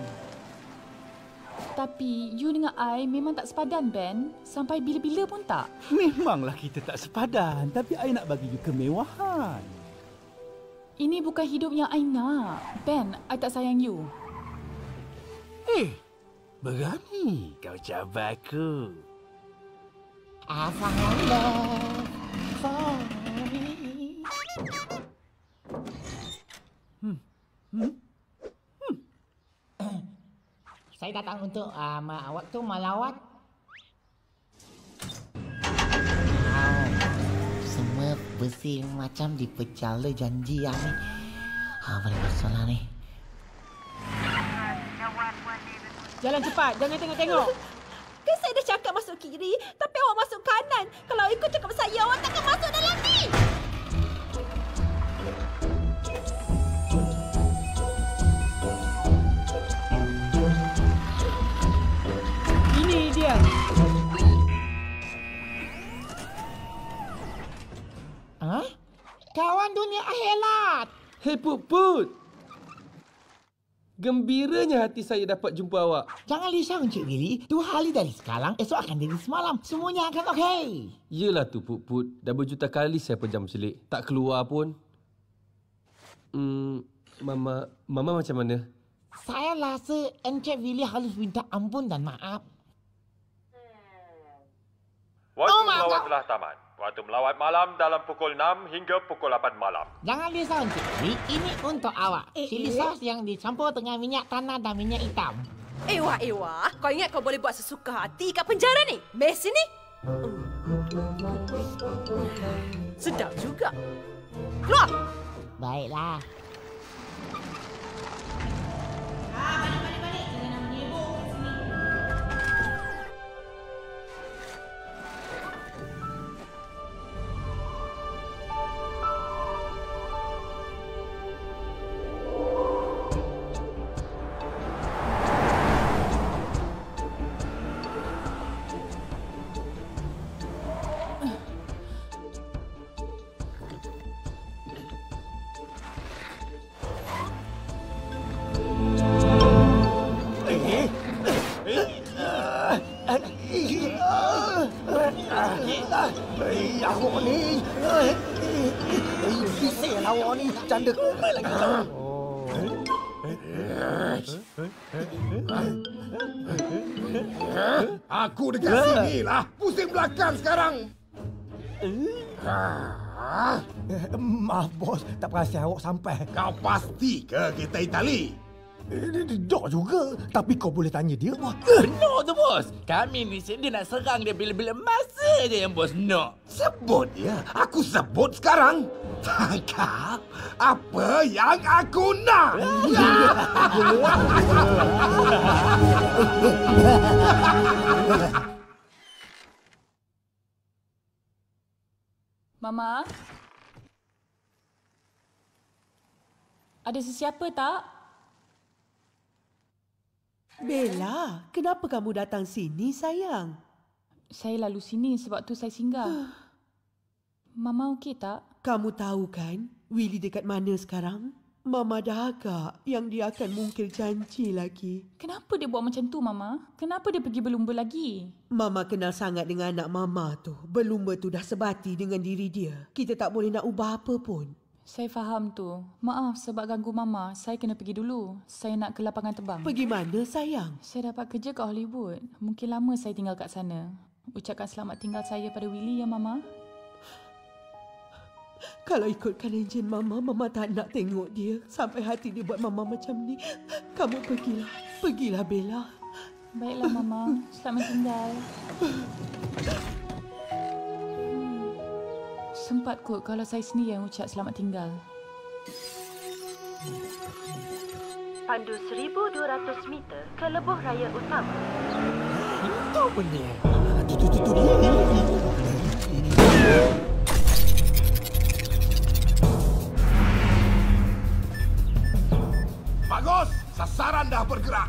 Tapi, you dengan I memang tak sepadan, Ben. Sampai bila-bila pun tak. Memanglah kita tak sepadan. Tapi I nak bagi you kemewahan. Ini bukan hidup yang I nak. Ben, I tak sayang you. Eh, berani kau cabar aku. I found love for me. Hmm. Hmm. Hmm. Saya datang untuk uh, waktu melawat. Wow. Semua bersih macam dipecah le janji yang ni. Ha, boleh masalah ni. Jalan cepat, jangan tengok-tengok. Kan saya dah cakap masuk kiri, tapi awak masuk kanan. Kalau ikut cakap saya, awak takkan masuk dalam ni. Ini dia. Hah? Kawan dunia akhirat. Hei Put Put. Gembiranya hati saya dapat jumpa awak. Jangan risau Encik Willy. Tu hari dari sekarang, esok akan jadi semalam. Semuanya akan okey. Yelah tu Put Put. Dah berjuta kali saya pejam selik. Tak keluar pun. Hmm, Mama, Mama macam mana? Saya rasa Encik Willy harus minta ampun dan maaf. Waktu oh, melawat telah tamat. Waktu melawat malam dalam pukul enam hingga pukul lapan malam. Jangan risau Encik Willy. Ini untuk awak. Eh, Chili eh? Sos yang dicampur dengan minyak tanah dan minyak hitam. Ewa, Ewa. Kau ingat kau boleh buat sesuka hati kat penjara ni? Mes ini? Sedap juga. Keluar! Baiklah. Awak ni. Bising awak ni. Canda kumai lagi. Aku dekat sini lah. Pusing belakang sekarang. Maaf bos, tak perasan awak sampai. Kau pasti ke kereta Itali? Dok juga. Tapi kau boleh tanya dia, bos. No tu, bos. Kami ni sini nak serang dia bila-bila masa je yang bos nak. Sebut dia. Aku sebut sekarang. Tangkap apa yang aku nak. Mama? Ada sesiapa tak? Bella, kenapa kamu datang sini, sayang? Saya lalu sini sebab tu saya singgah. Mama okey tak? Kamu tahu kan Willy dekat mana sekarang? Mama dah agak yang dia akan mungkir janji lagi. Kenapa dia buat macam tu, Mama? Kenapa dia pergi berlumba lagi? Mama kenal sangat dengan anak Mama tu. Berlumba tu dah sebati dengan diri dia. Kita tak boleh nak ubah apa pun. Saya faham tu. Maaf sebab ganggu Mama. Saya kena pergi dulu. Saya nak ke lapangan terbang. Pergi mana, sayang? Saya dapat kerja kat Hollywood. Mungkin lama saya tinggal kat sana. Ucapkan selamat tinggal saya pada Willy ya, Mama. Kalau ikutkan enjin Mama, Mama tak nak tengok dia. Sampai hati dia buat Mama macam ni. Kamu pergilah. Pergilah, Bella. Baiklah, Mama. Selamat tinggal. Hmm. Sempat kot kalau saya sendiri yang ucap selamat tinggal. Pandu seribu dua ratus meter ke lebuh raya utama. Itu benda. Tu, tu, tu, tu. Bagus, sasaran dah bergerak.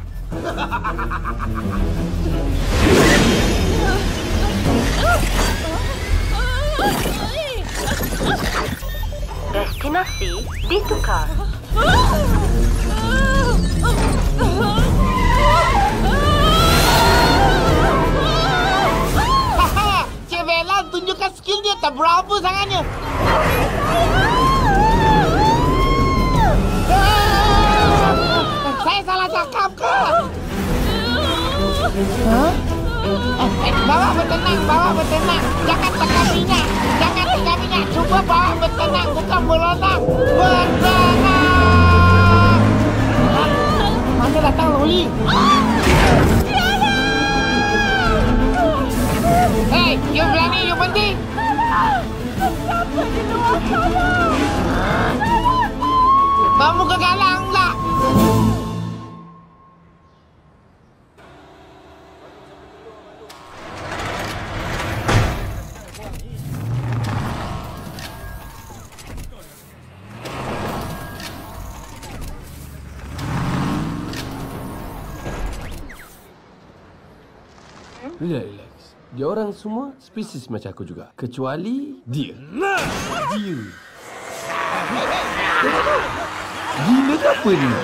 Destinasi ditukar. Cik Bella tunjukkan skill dia tak berapa sangatnya. Saya salah cakap ke? Hah? Eh, eh, bawa bertenang, bawa bertenang. Jangan tekan minyak. Jangan tekan minyak. Cuba bawa bertenang, bukan berenang. Bertenang. Mana datang Loli? Hei, you berani, you penting. Siapa di luar sana? Kamu ke galang tak? Relax, relax. Dia orang semua spesies macam aku juga. Kecuali dia. Dia. Gila ke apa ni?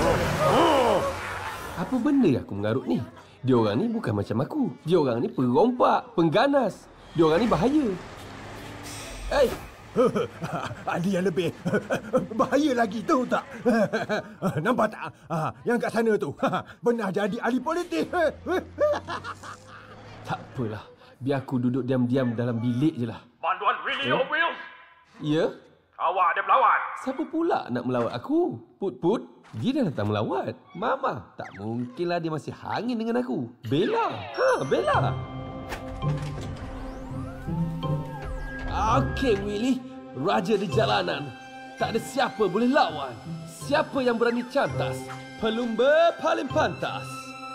Apa benda yang aku mengarut ni? Dia orang ni bukan macam aku. Dia orang ni perompak, pengganas. Dia orang ni bahaya. Hey! Ada yang lebih bahaya lagi, tahu tak? Nampak tak? Yang kat sana tu pernah jadi ahli politik. Tak apalah. Biar aku duduk diam-diam dalam bilik je lah. Banduan Willy eh? Wheels. Ya? Awak ada pelawat. Siapa pula nak melawat aku? Put-put, dia dah datang melawat. Mama, tak mungkinlah dia masih hangin dengan aku. Bella. Ha, Bella. Okey, Willy. Raja di jalanan. Tak ada siapa boleh lawan. Siapa yang berani cantas? Pelumba paling pantas.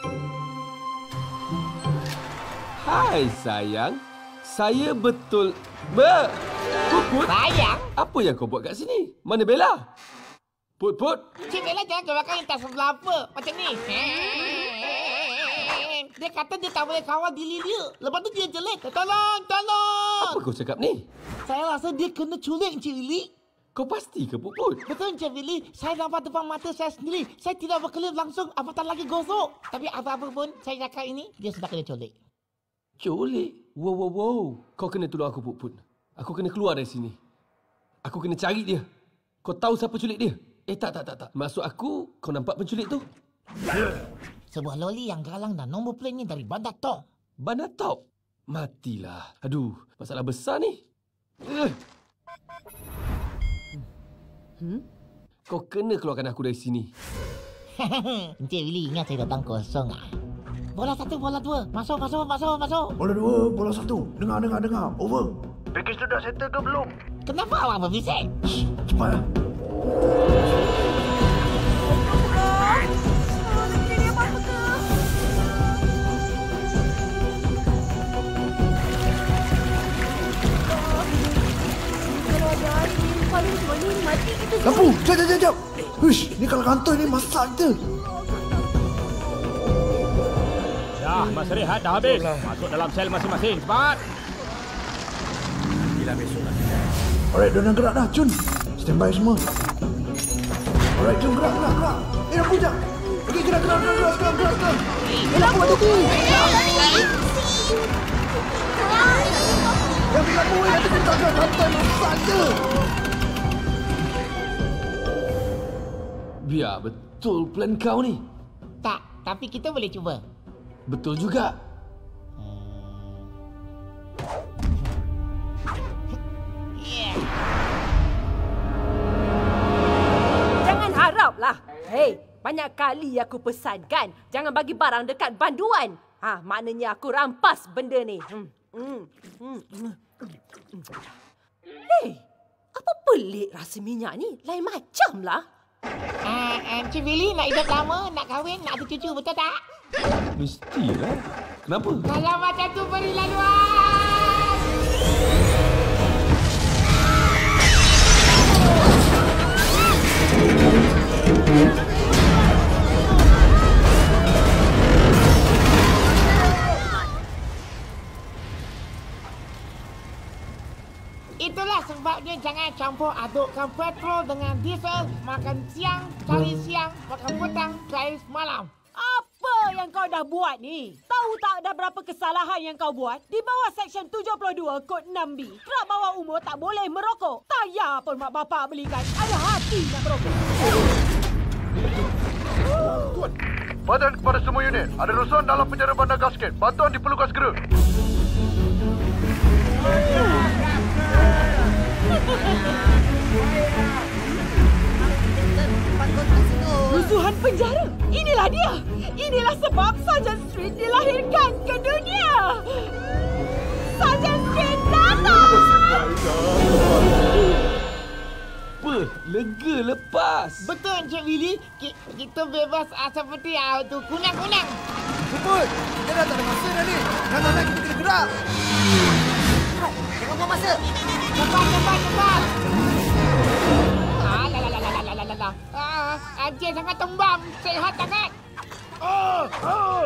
Hai, sayang. Saya betul... Be... Put-put. Sayang? Apa yang kau buat kat sini? Mana Bella? Put-put. Cik Bella jangan keluarkan yang tak sebelah apa. Macam ni. Dia kata dia tak boleh kawal diri dia. Lepas tu dia jelek. Tolong, tolong. Apa kau cakap ni? Saya rasa dia kena culik Encik Willy. Kau pasti ke, Put-put? Betul, Encik Willy. Saya nampak depan mata saya sendiri. Saya tidak berkelip langsung, apatah lagi gosok. Tapi apa-apa pun saya cakap ini, dia sudah kena culik. Culik? Wow, wow, wow. Kau kena tolong aku, Put-put. Aku kena keluar dari sini. Aku kena cari dia. Kau tahu siapa culik dia? Eh, tak, tak, tak, tak. Maksud aku, kau nampak penculik tu? Sebuah loli yang galang dan nombor plate-nya dari Bandar Top. Bandar Top? Matilah. Aduh, masalah besar ni. Uh. Hmm? Kau kena keluarkan aku dari sini. Encik Willy, ingat saya datang kosong ah. Bola satu, bola dua. Masuk, masuk, masuk, masuk. Bola dua, bola satu. Dengar, dengar, dengar. Over. Package tu dah settle ke belum? Kenapa awak berbisik? Shh, cepat lah. Lampu, jap, jap, jap, jap. Hush, ni kalau kantor ni masak kita. Dah, masa rehat dah habis. Masuk dalam sel masing-masing, cepat. Gila besok lah. Alright, dah nak gerak dah, Cun. Stand by semua. Alright, jom gerak, gerak, gerak. Eh, lampu jap. Okey, gerak, gerak, gerak, gerak, gerak, gerak, gerak. Eh, lampu ada tu. Yang lampu, eh, nanti kita tak sampai saja. Biar betul plan kau ni. Tak, tapi kita boleh cuba. Betul juga. Jangan haraplah. Hei, banyak kali aku pesankan jangan bagi barang dekat banduan. Ha, maknanya aku rampas benda ni. Hmm. Hmm. Hmm. Hei, apa pelik rasa minyak ni? Lain macam lah. Uh, Encik Billy nak hidup lama, nak kahwin, nak ada cucu, betul tak? Mestilah. Kenapa? Kalau macam tu beri laluan. Itulah sebabnya jangan campur adukkan petrol dengan diesel. Makan siang, cari siang, makan petang, cari malam. Apa yang kau dah buat ni? Tahu tak ada berapa kesalahan yang kau buat? Di bawah Seksyen tujuh puluh dua Kod enam B, kerak bawah umur tak boleh merokok. Tayar pun mak bapak belikan. Ada hati nak merokok. Tuan, badan kepada semua unit. Ada rusuhan dalam penjara bandar Gasket. Bantuan diperlukan segera. Rusuhan penjara? Inilah dia. Inilah sebab Sarjan Street dilahirkan ke dunia. Sarjan Street datang! Apa? Lega lepas. Betul, Encik Willy. Ki- kita bebas uh, seperti uh, tu kunang-kunang. Jemput! Kita dah tak ada masa dah ni. Nak-nak kita kena gerak. Jangan buang masa. Cepat, cepat, cepat. Ah, la la la la la la la la. Ah, Encik sangat tembam. Sehat sangat. Oh, oh.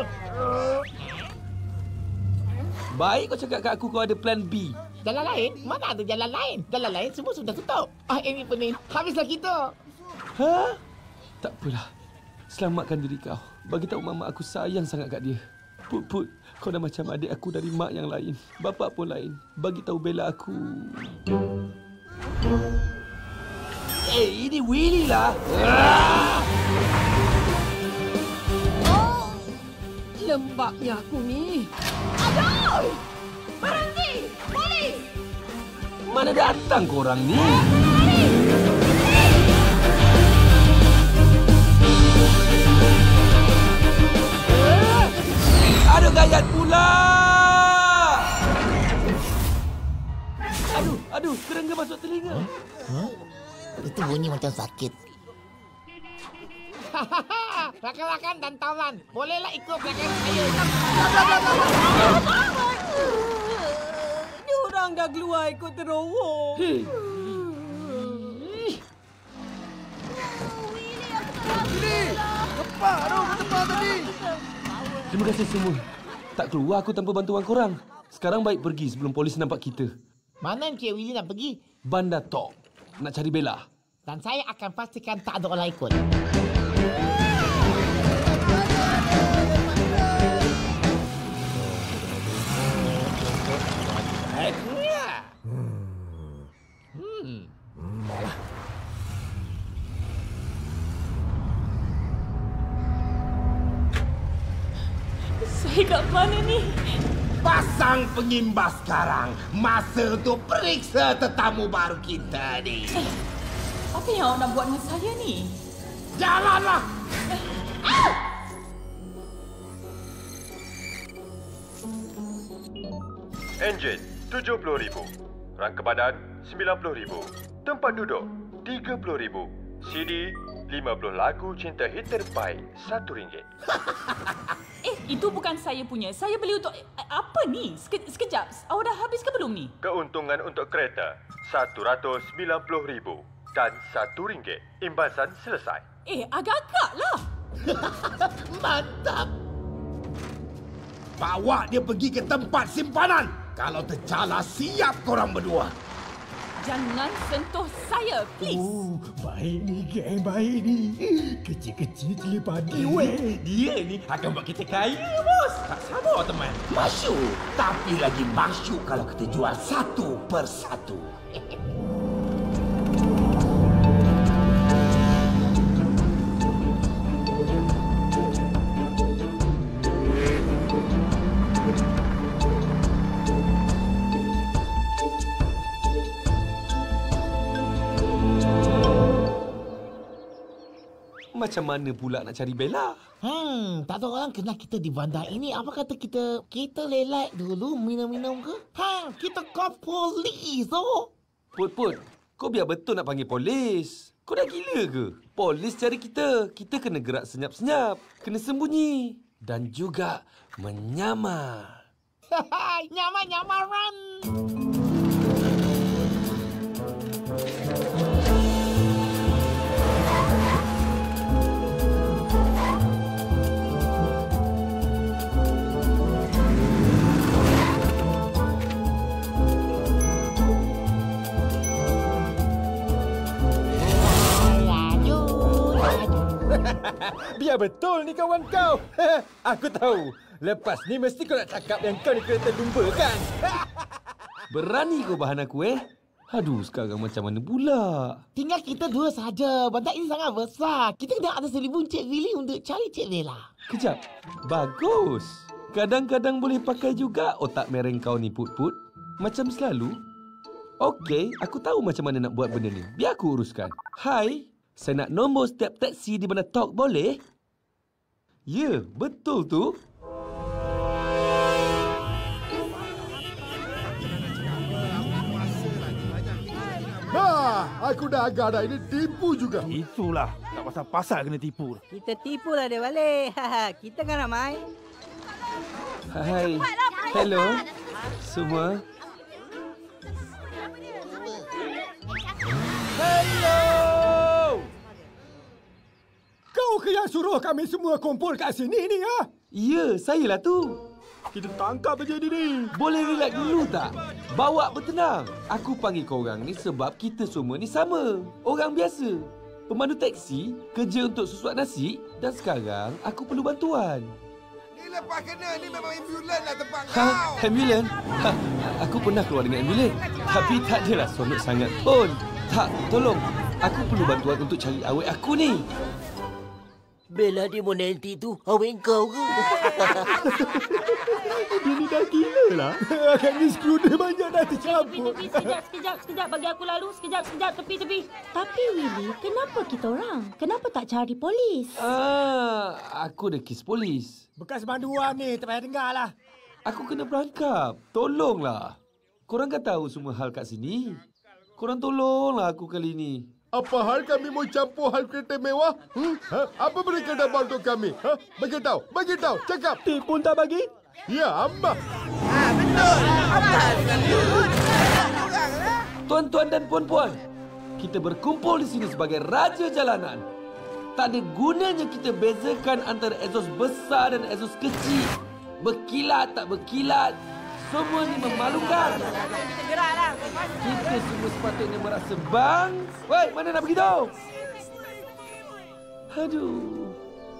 Baik kau cakap kat aku kau ada plan B. Jalan lain? Mana ada jalan lain? Jalan lain semua sudah tutup. Ah, ini pening. Habislah kita. Ha? Tak apalah. Selamatkan diri kau. Bagi tahu mama aku sayang sangat kat dia. Put, Put, kau dah macam adik aku dari mak yang lain. Bapa pun lain. Bagi tahu bela aku. Eh, ini Willy lah. Oh, lembabnya aku ni. Aduh! Berhenti! Polis! Mana datang korang ni? Aduh, gayat pula! Aduh, aduh, kerengga masuk telinga. Huh? Itu bunyi macam sakit. Rakan-rakan dan tawanan, bolehlah ikut belakang saya. Diorang dah keluar ikut terowong. Hey. Sini! Tepat! Aduh, tepat tadi! Terima kasih semua. Tak keluar aku tanpa bantuan korang. Sekarang baik pergi sebelum polis nampak kita. Mana Encik Willy nak pergi? Bandar Tok. Nak cari Bella. Dan saya akan pastikan tak ada orang ikut. Hmm. Hmm. Saya kat mana ni? Pasang pengimbas sekarang. Masa untuk periksa tetamu baru kita ni. Eh, apa yang awak nak buat dengan saya ni? Jalanlah! Ah! Enjin tujuh puluh ribu. Rangka badan sembilan puluh ribu. Tempat duduk tiga puluh ribu. C D lima puluh lagu cinta hit terbaik satu ringgit. Eh, itu bukan saya punya. Saya beli untuk... Apa ni? Seke, sekejap. Awak dah habis ke belum ni? Keuntungan untuk kereta satu ratus sembilan puluh ribu dan satu ringgit. Imbasan selesai. Eh, agak-agak lah. Mantap! Bawa dia pergi ke tempat simpanan. Kalau tercalar, siap korang berdua. Jangan sentuh saya, please. Oh, baik ni, geng. Baik ni. Kecil-kecil cili padi, weh. Dia ni akan buat kita kaya, bos. Tak sabar, teman. Masyuk. Tapi lagi masyuk kalau kita jual satu persatu. Macam mana pula nak cari Bella? Hmm, tak tahu orang kenal kita di bandar ini. Apa kata kita kita lelak dulu minum-minum ke? Ha, kita call polis oh. Put, Put, kau biar betul nak panggil polis. Kau dah gila ke? Polis cari kita. Kita kena gerak senyap-senyap. Kena sembunyi. Dan juga menyamar. Nyamar-nyamaran. Biar betul ni kawan kau. Aku tahu. Lepas ni mesti kau nak cakap yang kau ni kereta lumba kan? Berani kau bahan aku eh? Aduh, sekarang macam mana pula? Tinggal kita dua saja. Bandar ini sangat besar. Kita kena ada seribu Cik Willy untuk cari Cik Bella. Kejap. Bagus. Kadang-kadang boleh pakai juga otak mereng kau ni, Put-Put. Macam selalu. Okey, aku tahu macam mana nak buat benda ni. Biar aku uruskan. Hai. Saya nak nombor setiap taksi di mana Talk boleh? Ya, betul tu. Ha, aku dah agak dah. Ini tipu juga. Itulah. Tak pasal-pasal kena tipu. Kita tipulah dia balik. Kita kan ramai. Hai. Hello. Semua. Hello! Kau ke yang suruh kami semua kumpul kat sini ni, ha? Ya, sayalah tu. Kita tangkap aja dia ni. Boleh relax dulu tak? Bawa bertenang. Aku panggil korang ni sebab kita semua ni sama. Orang biasa. Pemandu teksi, kerja untuk susuat nasi dan sekarang aku perlu bantuan. Ni lepas kena, ni memang ambulan lah tempat Ha? kau. Ambulan? Ha, aku pernah keluar dengan ambulan. Tapi tak adalah sonok sangat pun. Tak, tolong. Aku perlu bantuan untuk cari awet aku ni. Bella di Monelti tu awet kau ke? Dia ni dah gila lah. Agaknya skru dia banyak dah tercampur. Tepi, tepi, sekejap, sekejap, sekejap. Bagi aku lalu. Sekejap, sekejap. Tepi, tepi. Tapi Willy, kenapa kita orang? Kenapa tak cari polis? Ah, aku ada kes polis. Bekas banduan ni, tak payah dengar lah. Aku kena berangkap. Tolonglah. Korang kan tahu semua hal kat sini. Korang tolonglah aku kali ni. Apa hal kami mau campur hal kereta mewah? Hmm? Ha? Apa mereka dah bantu kami? Ha? Bagi tahu, bagi tahu, cakap. Tip pun tak bagi? Ya, Amba. Ha, betul. Apa dengan tu? Tuan-tuan dan puan-puan, kita berkumpul di sini sebagai raja jalanan. Tak ada gunanya kita bezakan antara exhaust besar dan exhaust kecil. Berkilat tak berkilat, semua ni memalukan. Kita semua sepatutnya merasa bang. Woi, mana nak pergi tu? Aduh.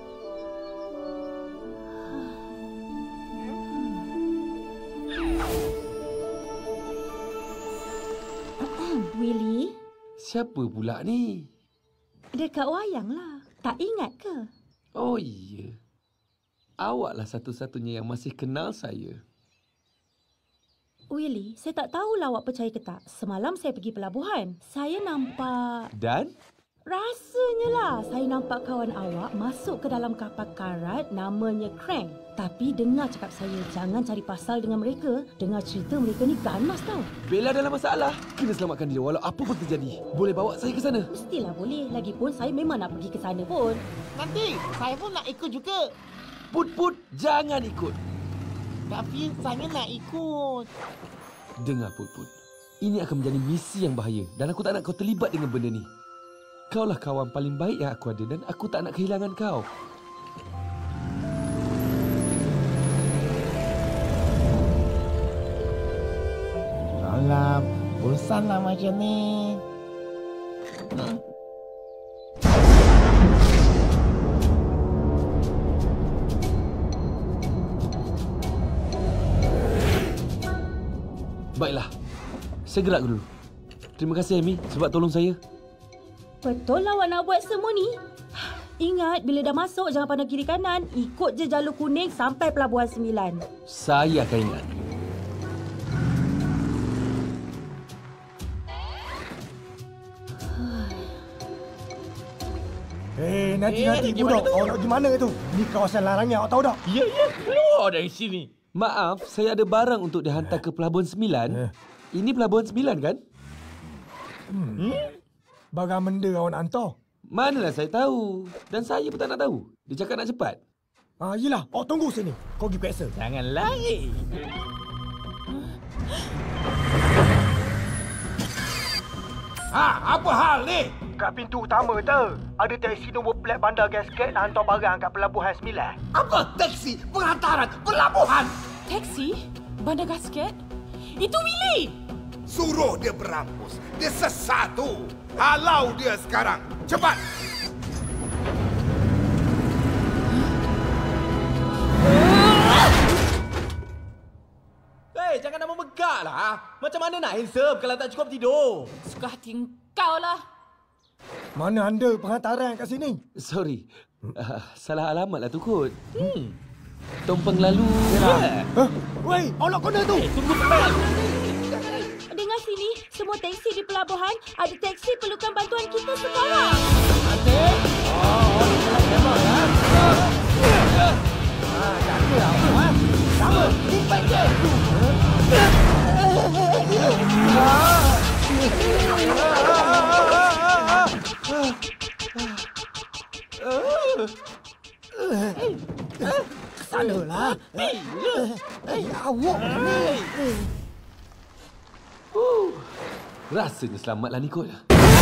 Willy? Siapa pula ni? Dekat wayang lah. Tak ingat ke? Oh, iya. Awaklah satu-satunya yang masih kenal saya. Willy, saya tak tahulah awak percaya ke tak. Semalam saya pergi pelabuhan. Saya nampak... Dan? Rasanya lah saya nampak kawan awak masuk ke dalam kapal karat namanya Crank. Tapi dengar cakap saya, jangan cari pasal dengan mereka. Dengar cerita mereka ni ganas tau. Bella dalam masalah. Kena selamatkan dia walau apa pun terjadi. Boleh bawa saya ke sana? Mestilah boleh. Lagipun saya memang nak pergi ke sana pun. Nanti saya pun nak ikut juga. Put-put, jangan ikut. Tapi saya nak ikut. Dengar Put-Put. Ini akan menjadi misi yang bahaya. Dan aku tak nak kau terlibat dengan benda ni. Kaulah kawan paling baik yang aku ada dan aku tak nak kehilangan kau. Malam, Bosanlah macam ni. Hmm. Baiklah. Saya gerak dulu. Terima kasih, Amy, sebab tolong saya. Betul lah awak nak buat semua ni. Ingat, bila dah masuk jangan pandang kiri kanan. Ikut je jalur kuning sampai Pelabuhan Sembilan. Saya akan ingat. Eh, nanti-nanti eh, budak. Awak nak pergi mana tu? Ni kawasan larangan, awak tahu tak? Ya, ya. Keluar dari sini. Maaf, saya ada barang untuk dihantar ke Pelabuhan Sembilan. Eh. Ini Pelabuhan Sembilan, kan? Hmm. Barang benda awak nak hantar? Manalah saya tahu. Dan saya pun tak nak tahu. Dia cakap nak cepat. Ah, yelah. Awak tunggu sini. Kau pergi periksa. Jangan lari. Ha, apa hal ni? Kat pintu utama tu, ada teksi nombor plat bandar gasket nak hantar barang kat Pelabuhan Sembilan. Apa teksi? Penghantaran? Pelabuhan? Teksi? Bandar gasket? Itu Willy! Suruh dia berampus. Dia sesat tu. Halau dia sekarang. Cepat! Hei, jangan nak memegak lah. Macam mana nak handsome kalau tak cukup tidur? Suka hati kau lah. Mana anda penghantaran kat sini? Sorry. Uh, salah alamat lah tu, Kot. Hmm. Tumpeng lalu. Ya. Huh? Wei, awak kena tu. Hey, tunggu sebentar. Dengar sini, semua teksi di pelabuhan, ada teksi perlukan bantuan kita sekarang. Nanti? Oh, ini memang kan? Ah, jaga apa, ha? Sama, lipat je. Sanalah. Eh, awak ni. Uh, rasanya selamatlah ni, Kot.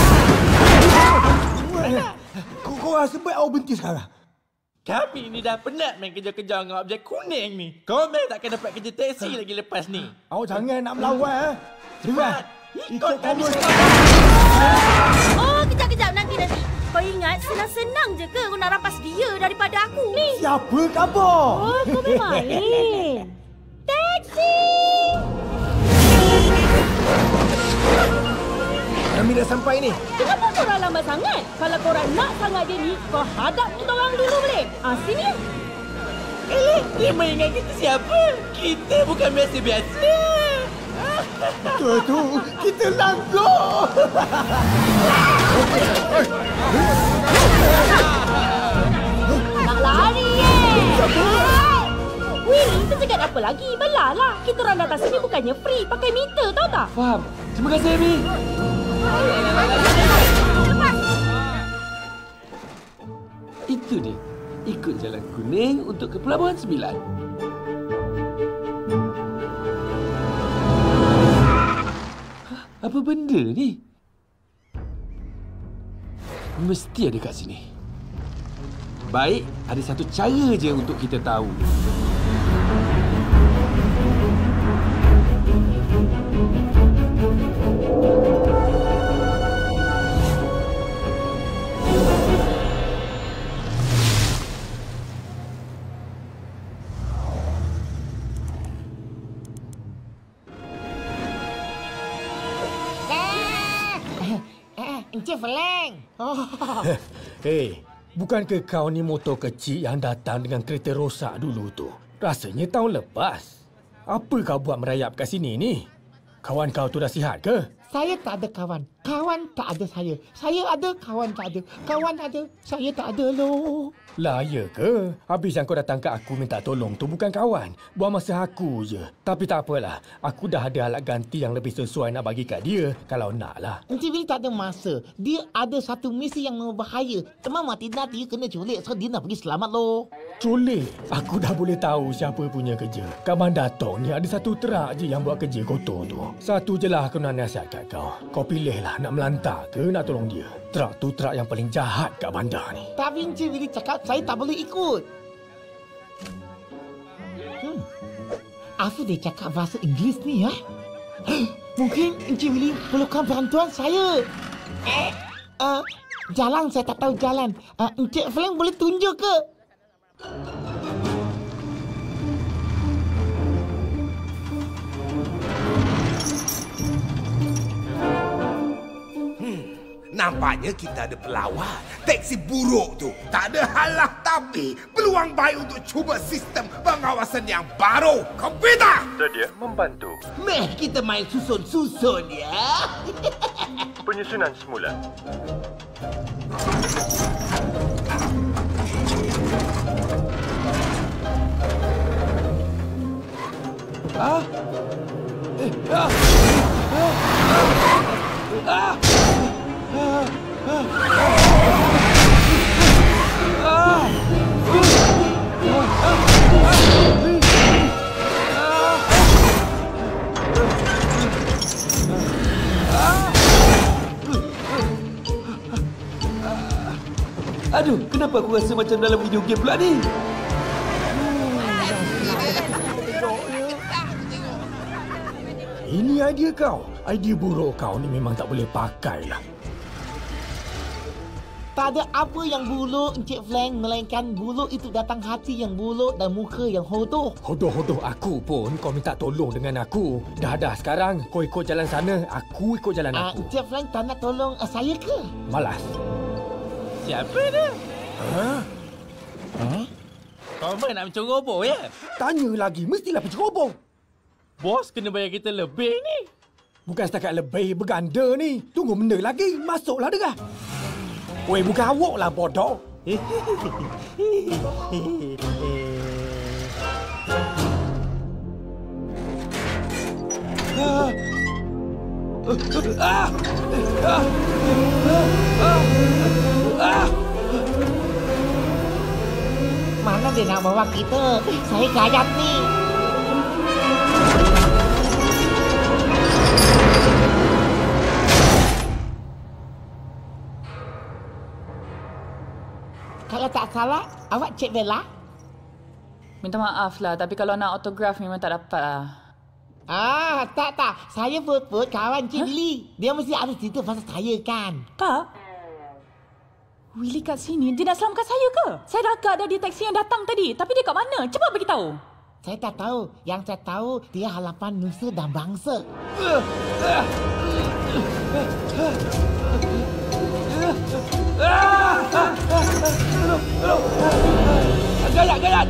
Kau, kau rasa baik awak berhenti sekarang? Kami ni dah penat main kerja-kerja dengan objek kuning ni. Kau main takkan dapat kerja teksi lagi lepas ni. Awak jangan nak melawan. Dengar. Ikut kami sekarang. Oh, kejap-kejap. Nanti-nanti. Kau ingat, senang-senang je ke kau nak rampas dia daripada aku? Ni. Siapa khabar? Oh, kau bermain. Teksi! Kami dah sampai ni. Kenapa korang lambat sangat? Kalau korang nak sangat dia ni, kau hadap kita orang dulu boleh? Ah, sini. Eh, dia mengingat kita siapa? Kita bukan biasa-biasa. Betul tu, kita langgar. Nak lari eh? Willy, kita cakap apa lagi? Belalah. Kita orang datang sini bukannya free. Pakai meter, tahu tak? Faham. Terima kasih, Amy. Itu dia. Ikut jalan kuning untuk ke Pelabuhan Sembilan. Hah, apa benda ni? Mesti ada kat sini. Baik, ada satu cara je untuk kita tahu. Encik Feleng. Oh. Hei, bukankah kau ni motor kecil yang datang dengan kereta rosak dulu tu? Rasanya tahun lepas. Apa kau buat merayap kat sini ni? Kawan kau tu dah sihat ke? Saya tak ada kawan. Kawan tak ada saya. Saya ada, kawan tak ada. Kawan ada, saya tak ada loh. Lah, ya ke? Habis yang kau datang kat aku minta tolong tu bukan kawan. Buang masa aku je. Tapi tak apalah. Aku dah ada alat ganti yang lebih sesuai nak bagi kat dia. Kalau nak lah. Encik Willy tak ada masa. Dia ada satu misi yang berbahaya. Teman mati nanti kena culik. So dia nak pergi selamat loh. Culik? Aku dah boleh tahu siapa punya kerja. Kat Bandar Tong ni ada satu terak je yang buat kerja kotor tu. Satu je lah aku nak nasihat kat kau. Kau pilihlah nak melantar ke nak tolong dia. Terak tu terak yang paling jahat kat bandar ni. Tapi Encik Willy cakap saya tak boleh ikut. Hmm. Apa dia cakap bahasa Inggeris ni ya? Mungkin Encik Willy perlukan bantuan saya. Eh, uh, jalan saya tak tahu jalan. Uh, Encik Frank boleh tunjuk ke? Nampaknya kita ada pelawak. Teksi buruk tu. Tak ada halah tapi peluang baik untuk cuba sistem pengawasan yang baru. Komputer! Sedia membantu. Meh, kita main susun-susun ya. Penyusunan semula. Ah. Eh, ah. Ah. Ah. Aduh, kenapa aku rasa macam dalam video game pula ni? Ini idea kau. Idea buruk kau ni memang tak boleh pakai lah. Tak ada apa yang buluk, Encik Frank, melainkan buluk itu datang hati yang buluk dan muka yang hodoh. Hodoh-hodoh aku pun kau minta tolong dengan aku. Dah-dah sekarang kau ikut jalan sana, aku ikut jalan Uh, aku. Encik Frank tak nak tolong uh, saya ke? Malas. Siapa dia? Ha? Ha? Kau main nak menceroboh ya? Tanya lagi, mestilah penceroboh. Bos kena bayar kita lebih ni. Bukan setakat lebih, berganda ni. Tunggu benda lagi, masuklah dengar. Weh, bukan awak lah bodoh. Ah. Ah. Ah. Ah. Mana dia nak bawa kita? Saya gayat ni. Kalau tak salah, awak Cik Bella? Minta maaf lah, tapi kalau nak autograf memang tak dapat lah. Ah, tak, tak. Saya vote-vote kawan Cik huh? Willy. Dia mesti ada cerita pasal saya kan? Tak. Willy kat sini, dia nak selamatkan saya ke? Saya dah agak ada di taksi yang datang tadi. Tapi dia kat mana? Cepat beritahu. Saya tak tahu. Yang saya tahu, dia harapan nusa dan bangsa. Gayat, gayat!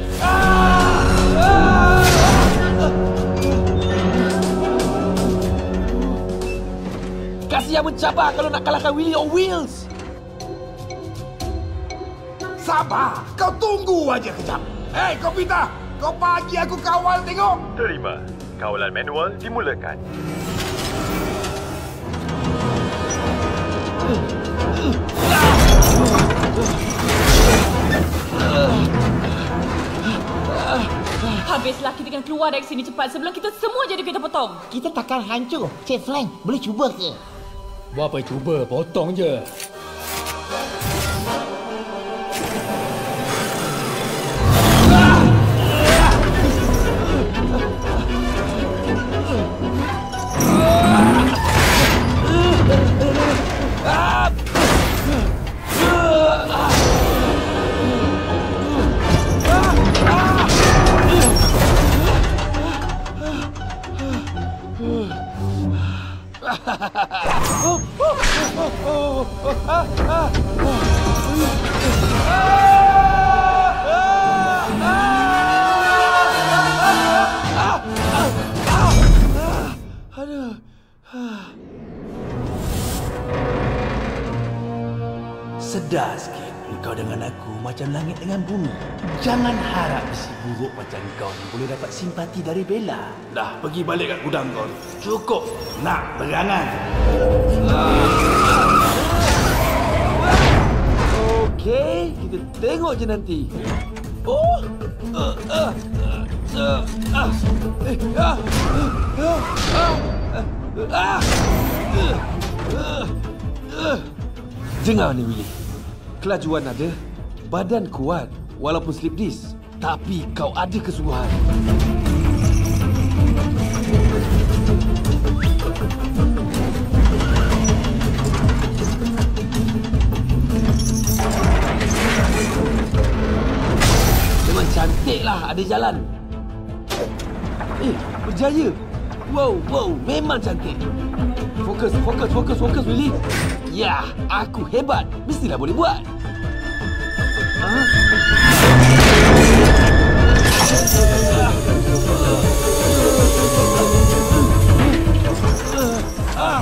Kasih yang mencabar kalau nak kalahkan Willy on Wheels. Sabar, kau tunggu aja kejap. Hei, komputer, kau bagi aku kawal tengok. Terima. Kawalan manual dimulakan. Habislah, kita kena keluar dari sini cepat sebelum kita semua jadi kita potong. Kita takkan hancur. Cik Frank, boleh cuba ke? Buat apa cuba, potong je. Sedar sikit. Engkau dengan aku macam langit dengan bumi. Jangan harap besi buruk macam kau ni boleh dapat simpati dari Bella. Dah, pergi balik kat gudang kau. Cukup nak berangan. Okey, kita tengok je nanti. Oh. Uh, uh, uh, uh, eh, ah, uh, uh, uh, uh, uh. Dengar ni Willy. Kelajuan ada, badan kuat walaupun slip disc. Tapi kau ada kesuruhan. ada jalan. Eh, berjaya. Wow, wow, memang cantik. Fokus, fokus, fokus, fokus, Willy. Ya, aku hebat. Mestilah boleh buat. Ah. Ah.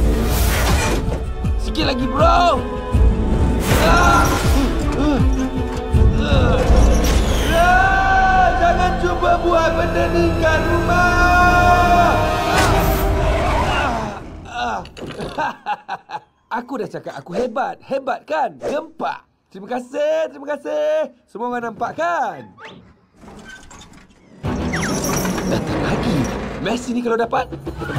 Sikit lagi, bro. Ah. Uh. Uh. Ah, jangan cuba buat benda ni kat rumah. Ah. Ah. Aku dah cakap aku hebat. Hebat kan? Gempak. Terima kasih, terima kasih. Semua orang nampak kan? Datang lagi. Messi ni kalau dapat.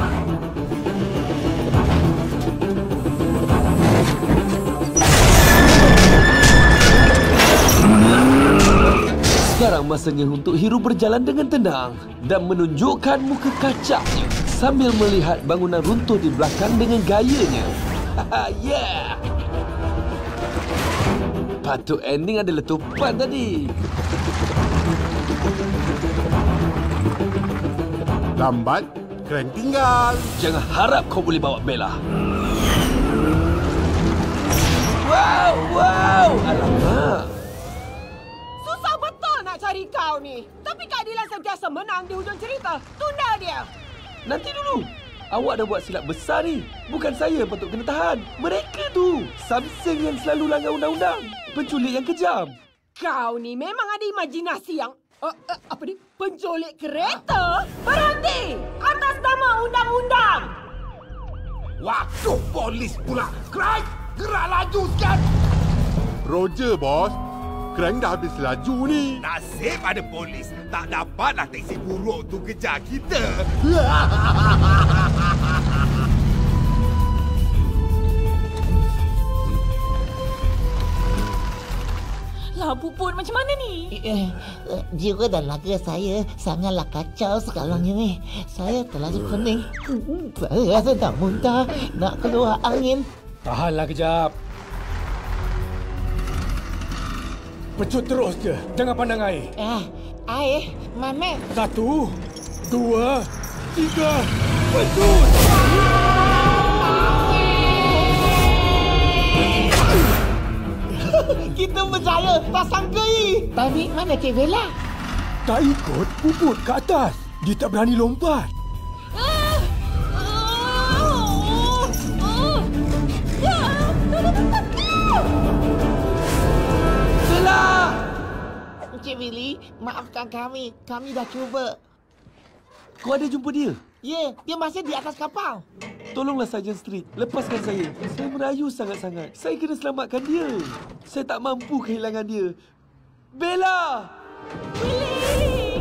Sekarang masanya untuk Hero berjalan dengan tenang dan menunjukkan muka kacaknya sambil melihat bangunan runtuh di belakang dengan gayanya. Haha, yeah! Patut ending ada letupan tadi. Lambat, Krang tinggal. Jangan harap kau boleh bawa Bella. Wow, wow, alamak. Susah betul nak cari kau ni. Tapi keadilan sentiasa menang di hujung cerita. Tunda dia. Nanti dulu. Awak dah buat silap besar ni. Bukan saya yang patut kena tahan. Mereka tu. Samseng yang selalu langgar undang-undang. Penculik yang kejam. Kau ni memang ada imajinasi yang... Uh, uh, apa ni? Penculik kereta? Berhenti! Atas nama undang-undang! Waktu polis pula. Krang, gerak laju sikit. Roger, bos. Krang dah habis laju ni. Nasib ada polis. Tak dapatlah teksi buruk tu kejar kita. Lah, Puput, macam mana ni? Eh, eh, jiwa dan laga saya sangatlah kacau sekarang ini. Saya terlalu pening. Saya rasa nak muntah, nak keluar angin. Tahanlah kejap. Pecut terus je. Jangan pandang air. Ah, air? Mana? Satu, dua, tiga. Pecut! Kita berjaya. Tak sangka ni. Tapi mana Cik Bella? Tak ikut Puput ke atas. Dia tak berani lompat. Bella! Encik Willy, maafkan kami. Kami dah cuba. Kau ada jumpa dia? Ya, dia masih di atas kapal. Tolonglah Sarjan Street. Lepaskan saya. Saya merayu sangat-sangat. Saya kena selamatkan dia. Saya tak mampu kehilangan dia. Bella! Willy!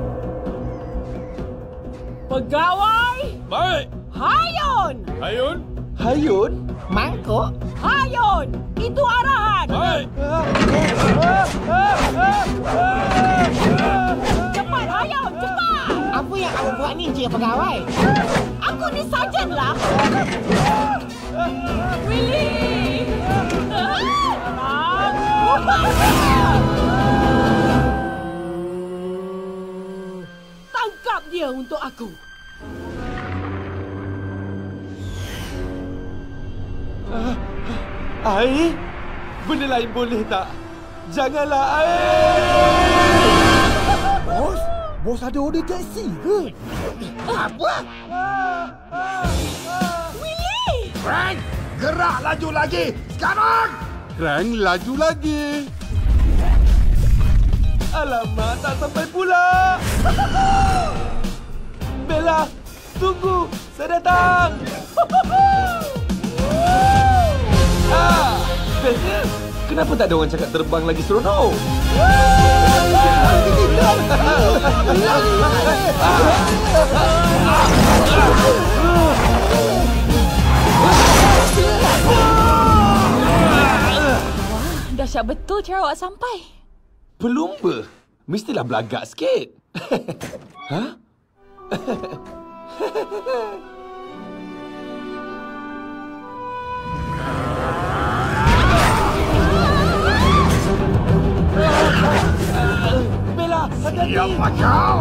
Pegawai! Baik. Hayun! Hayun? Hayun? Mangkuk? Hayun! Itu arahan! Baik. Cepat, Hayun! Cepat! Apa yang awak buat ni, Encik Pegawai? Aku ni sarjan lah! Willy! Tangkap dia untuk aku! Air? Benda lain boleh tak? Janganlah air! Bos? Bos ada order taksi ke? Apa? Willy! Krang, gerak laju lagi. Sekarang! Krang laju lagi. Alamak, tak sampai pula. Bella, tunggu. Saya datang. Ah, bestnya. Kenapa tak ada orang cakap terbang lagi seronok? Wah, dahsyat betul cara awak sampai. Pelumba? Mestilah belagak sikit. Hah? Bella, hati-hati! Siapa kau?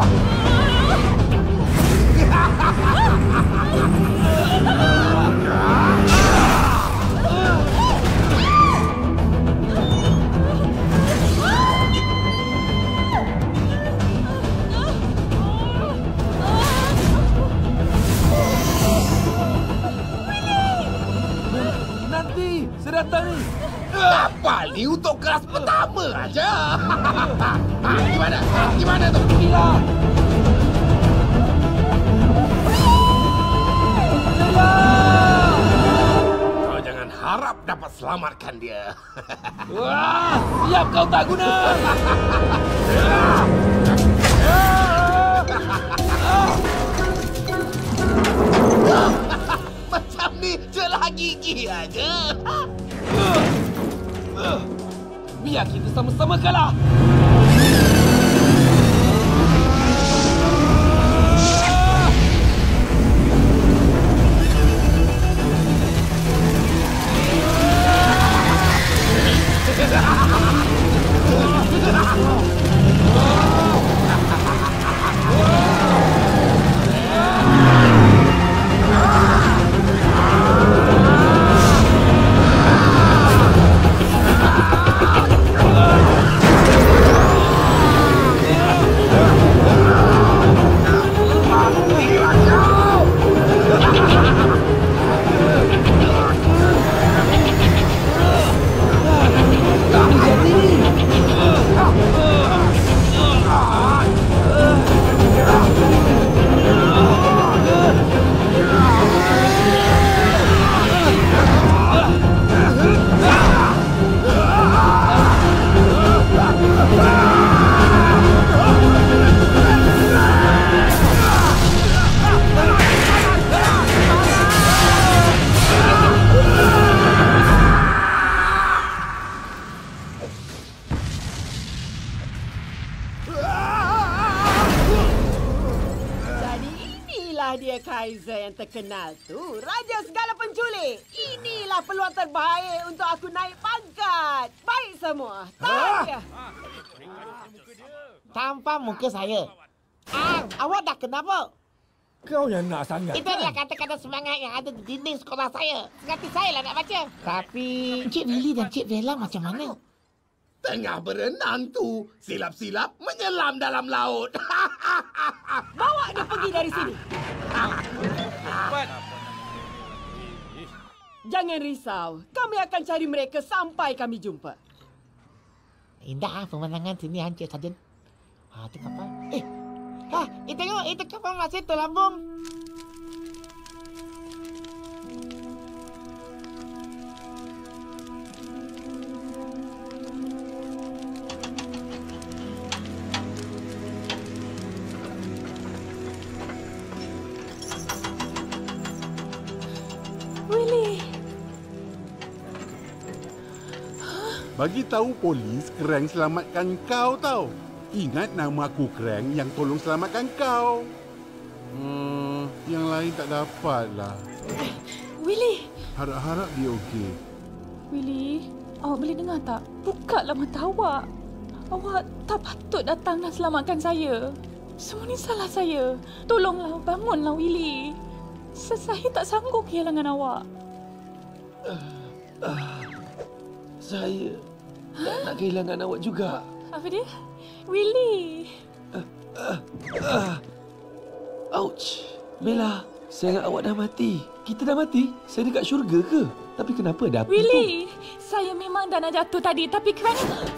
Nanti, saya datang ni. Apa ni untuk kelas pertama aja? Gimana? Gimana tu? Gila. Kau jangan harap dapat selamatkan dia. Wah, siap kau tak guna. Macam ni celah gigi aja. Biar kita sama-sama kalah. Kaiser yang terkenal tu, raja segala penculik. Inilah peluang terbaik untuk aku naik pangkat. Baik semua. Tanya. Tanpa muka saya. Ang, awak dah kenapa? Kau yang nak sangat. Itu adalah kata-kata semangat yang ada di dinding sekolah saya. Sengaja saya lah nak baca. Tapi Encik Willy dan Encik Bella macam mana? Tengah berenang tu, silap-silap menyelam dalam laut. Bawa dia pergi dari sini. Jangan risau. Kami akan cari mereka sampai kami jumpa. Indah pemandangan sini hancur saja. Ha, itu kapal. Eh, ha, itu tengok, itu kapal masih terlambung. Bagi tahu polis, Krang selamatkan kau tau. Ingat nama aku Krang yang tolong selamatkan kau. Hmm, yang lain tak dapatlah. Willy! Harap-harap dia okey. Willy, awak boleh dengar tak? Bukalah mata awak. Awak tak patut datang dan selamatkan saya. Semua ni salah saya. Tolonglah, bangunlah Willy. Saya tak sanggup kehilangan awak. Uh, uh, saya tak nak kehilangan awak juga. Apa dia? Willy. Uh, uh, uh. Ouch. Bella, saya ingat awak dah mati. Kita dah mati? Saya dekat syurga ke? Tapi kenapa ada api Willy, tu? saya memang dah nak jatuh tadi. Tapi kerana...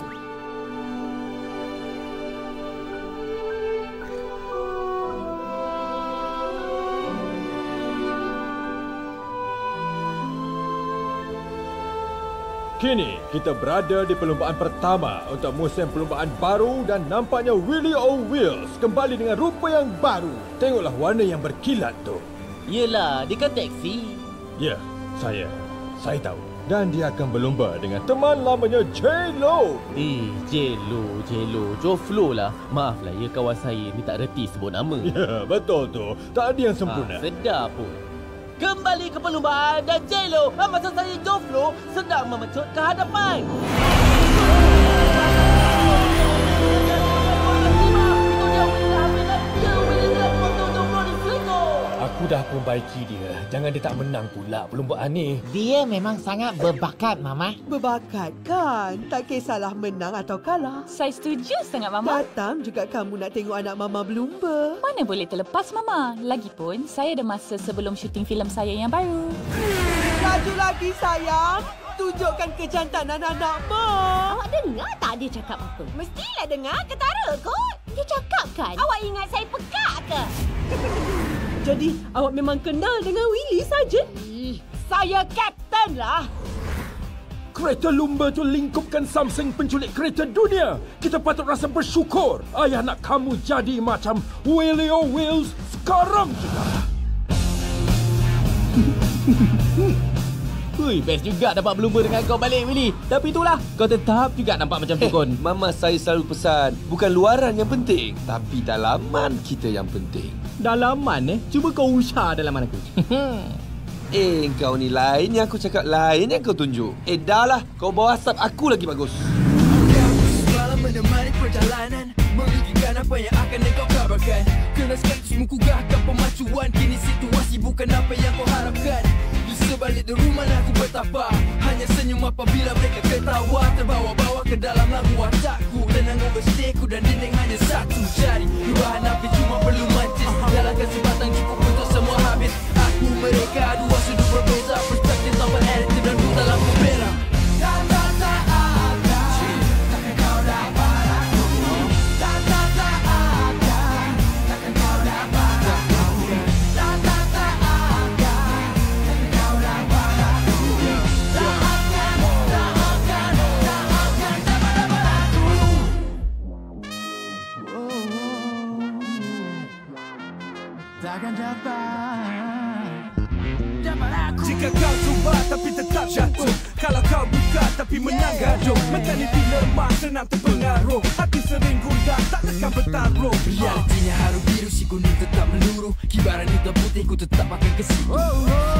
Kini, kita berada di perlumbaan pertama untuk musim perlumbaan baru dan nampaknya Willy O. Wheels kembali dengan rupa yang baru. Tengoklah warna yang berkilat tu. Yelah, dia kan teksi. Ya, saya. Saya tahu. Dan dia akan berlumba dengan teman lamanya J-Lo. Eh, J-Lo, J-Lo. Joflo lah. Maaflah ya, kawan saya ni tak reti sebut nama. Ya, betul tu. Tak ada yang sempurna. Ha, sedap pun. Kembali ke perlumbaan dan J-Lo, masa saya Joflo sedang memecut ke hadapan. Aku dah perbaiki dia. Jangan dia tak menang pula perlombaan ni. Dia memang sangat berbakat, Mama. Berbakat kan? Tak kisahlah menang atau kalah. Saya setuju sangat, Mama. Batam juga kamu nak tengok anak Mama berlumba. Mana boleh terlepas, Mama. Lagipun, saya ada masa sebelum syuting filem saya yang baru. Laju lagi, sayang. Tunjukkan kejantanan anak Ma. Awak dengar tak dia cakap apa? Mestilah dengar, ketara kot. Dia cakap kan? Awak ingat saya pekak ke? Jadi, awak memang kenal dengan Willy saja? Saya kapten lah. Kereta lumba tu lingkupkan Samsung penculik kereta dunia. Kita patut rasa bersyukur. Ayah nak kamu jadi macam Willy O. Wheels sekarang juga. Hui, best juga dapat berlumba dengan kau balik, Willy. Tapi itulah, kau tetap juga nampak macam tukun. Hey, Mama saya selalu pesan, bukan luaran yang penting, tapi dalaman kita yang penting. Dalaman eh? Cuba kau usah dalaman aku. eh, kau ni lain yang aku cakap, lain yang kau tunjuk. Eh, dah lah, kau bawa WhatsApp aku lagi bagus. Semalam menemani perjalanan, mengizinkan apa yang akan kau kabarkan. Kena sekaligus menggugahkan pemacuan. Kini situasi bukan apa yang kau harapkan. Sebalik di rumah aku betapa hanya senyum apabila mereka ketawa. Terbawa-bawa ke dalam lagu watakku. Tenang overstayku dan dinding hanya satu. Cari bahan api cuma perlu mancis. Dalam kesempatan cukup untuk semua habis. Aku mereka dua sudut berbeza. Perspektif tanpa editif dan buta lampu merah. Dan tak tak akan takkan kau dapat aku. Dan tak tak akan takkan kau dapat aku. Dan tak tak akan kau dapat aku. Tak akan, tak akan, tak akan dapat dapat aku. Takkan dapat dapat aku. Jika kau cuba tapi tetap jatuh, kalau kau buka tapi menang gaduh, mentaliti lemah senang terpengaruh, hati sering gundah tak tekan bertaruh. Realitinya haru biru si kuning tetap meluruh, kibaran hitam putih ku tetap akan ke situ.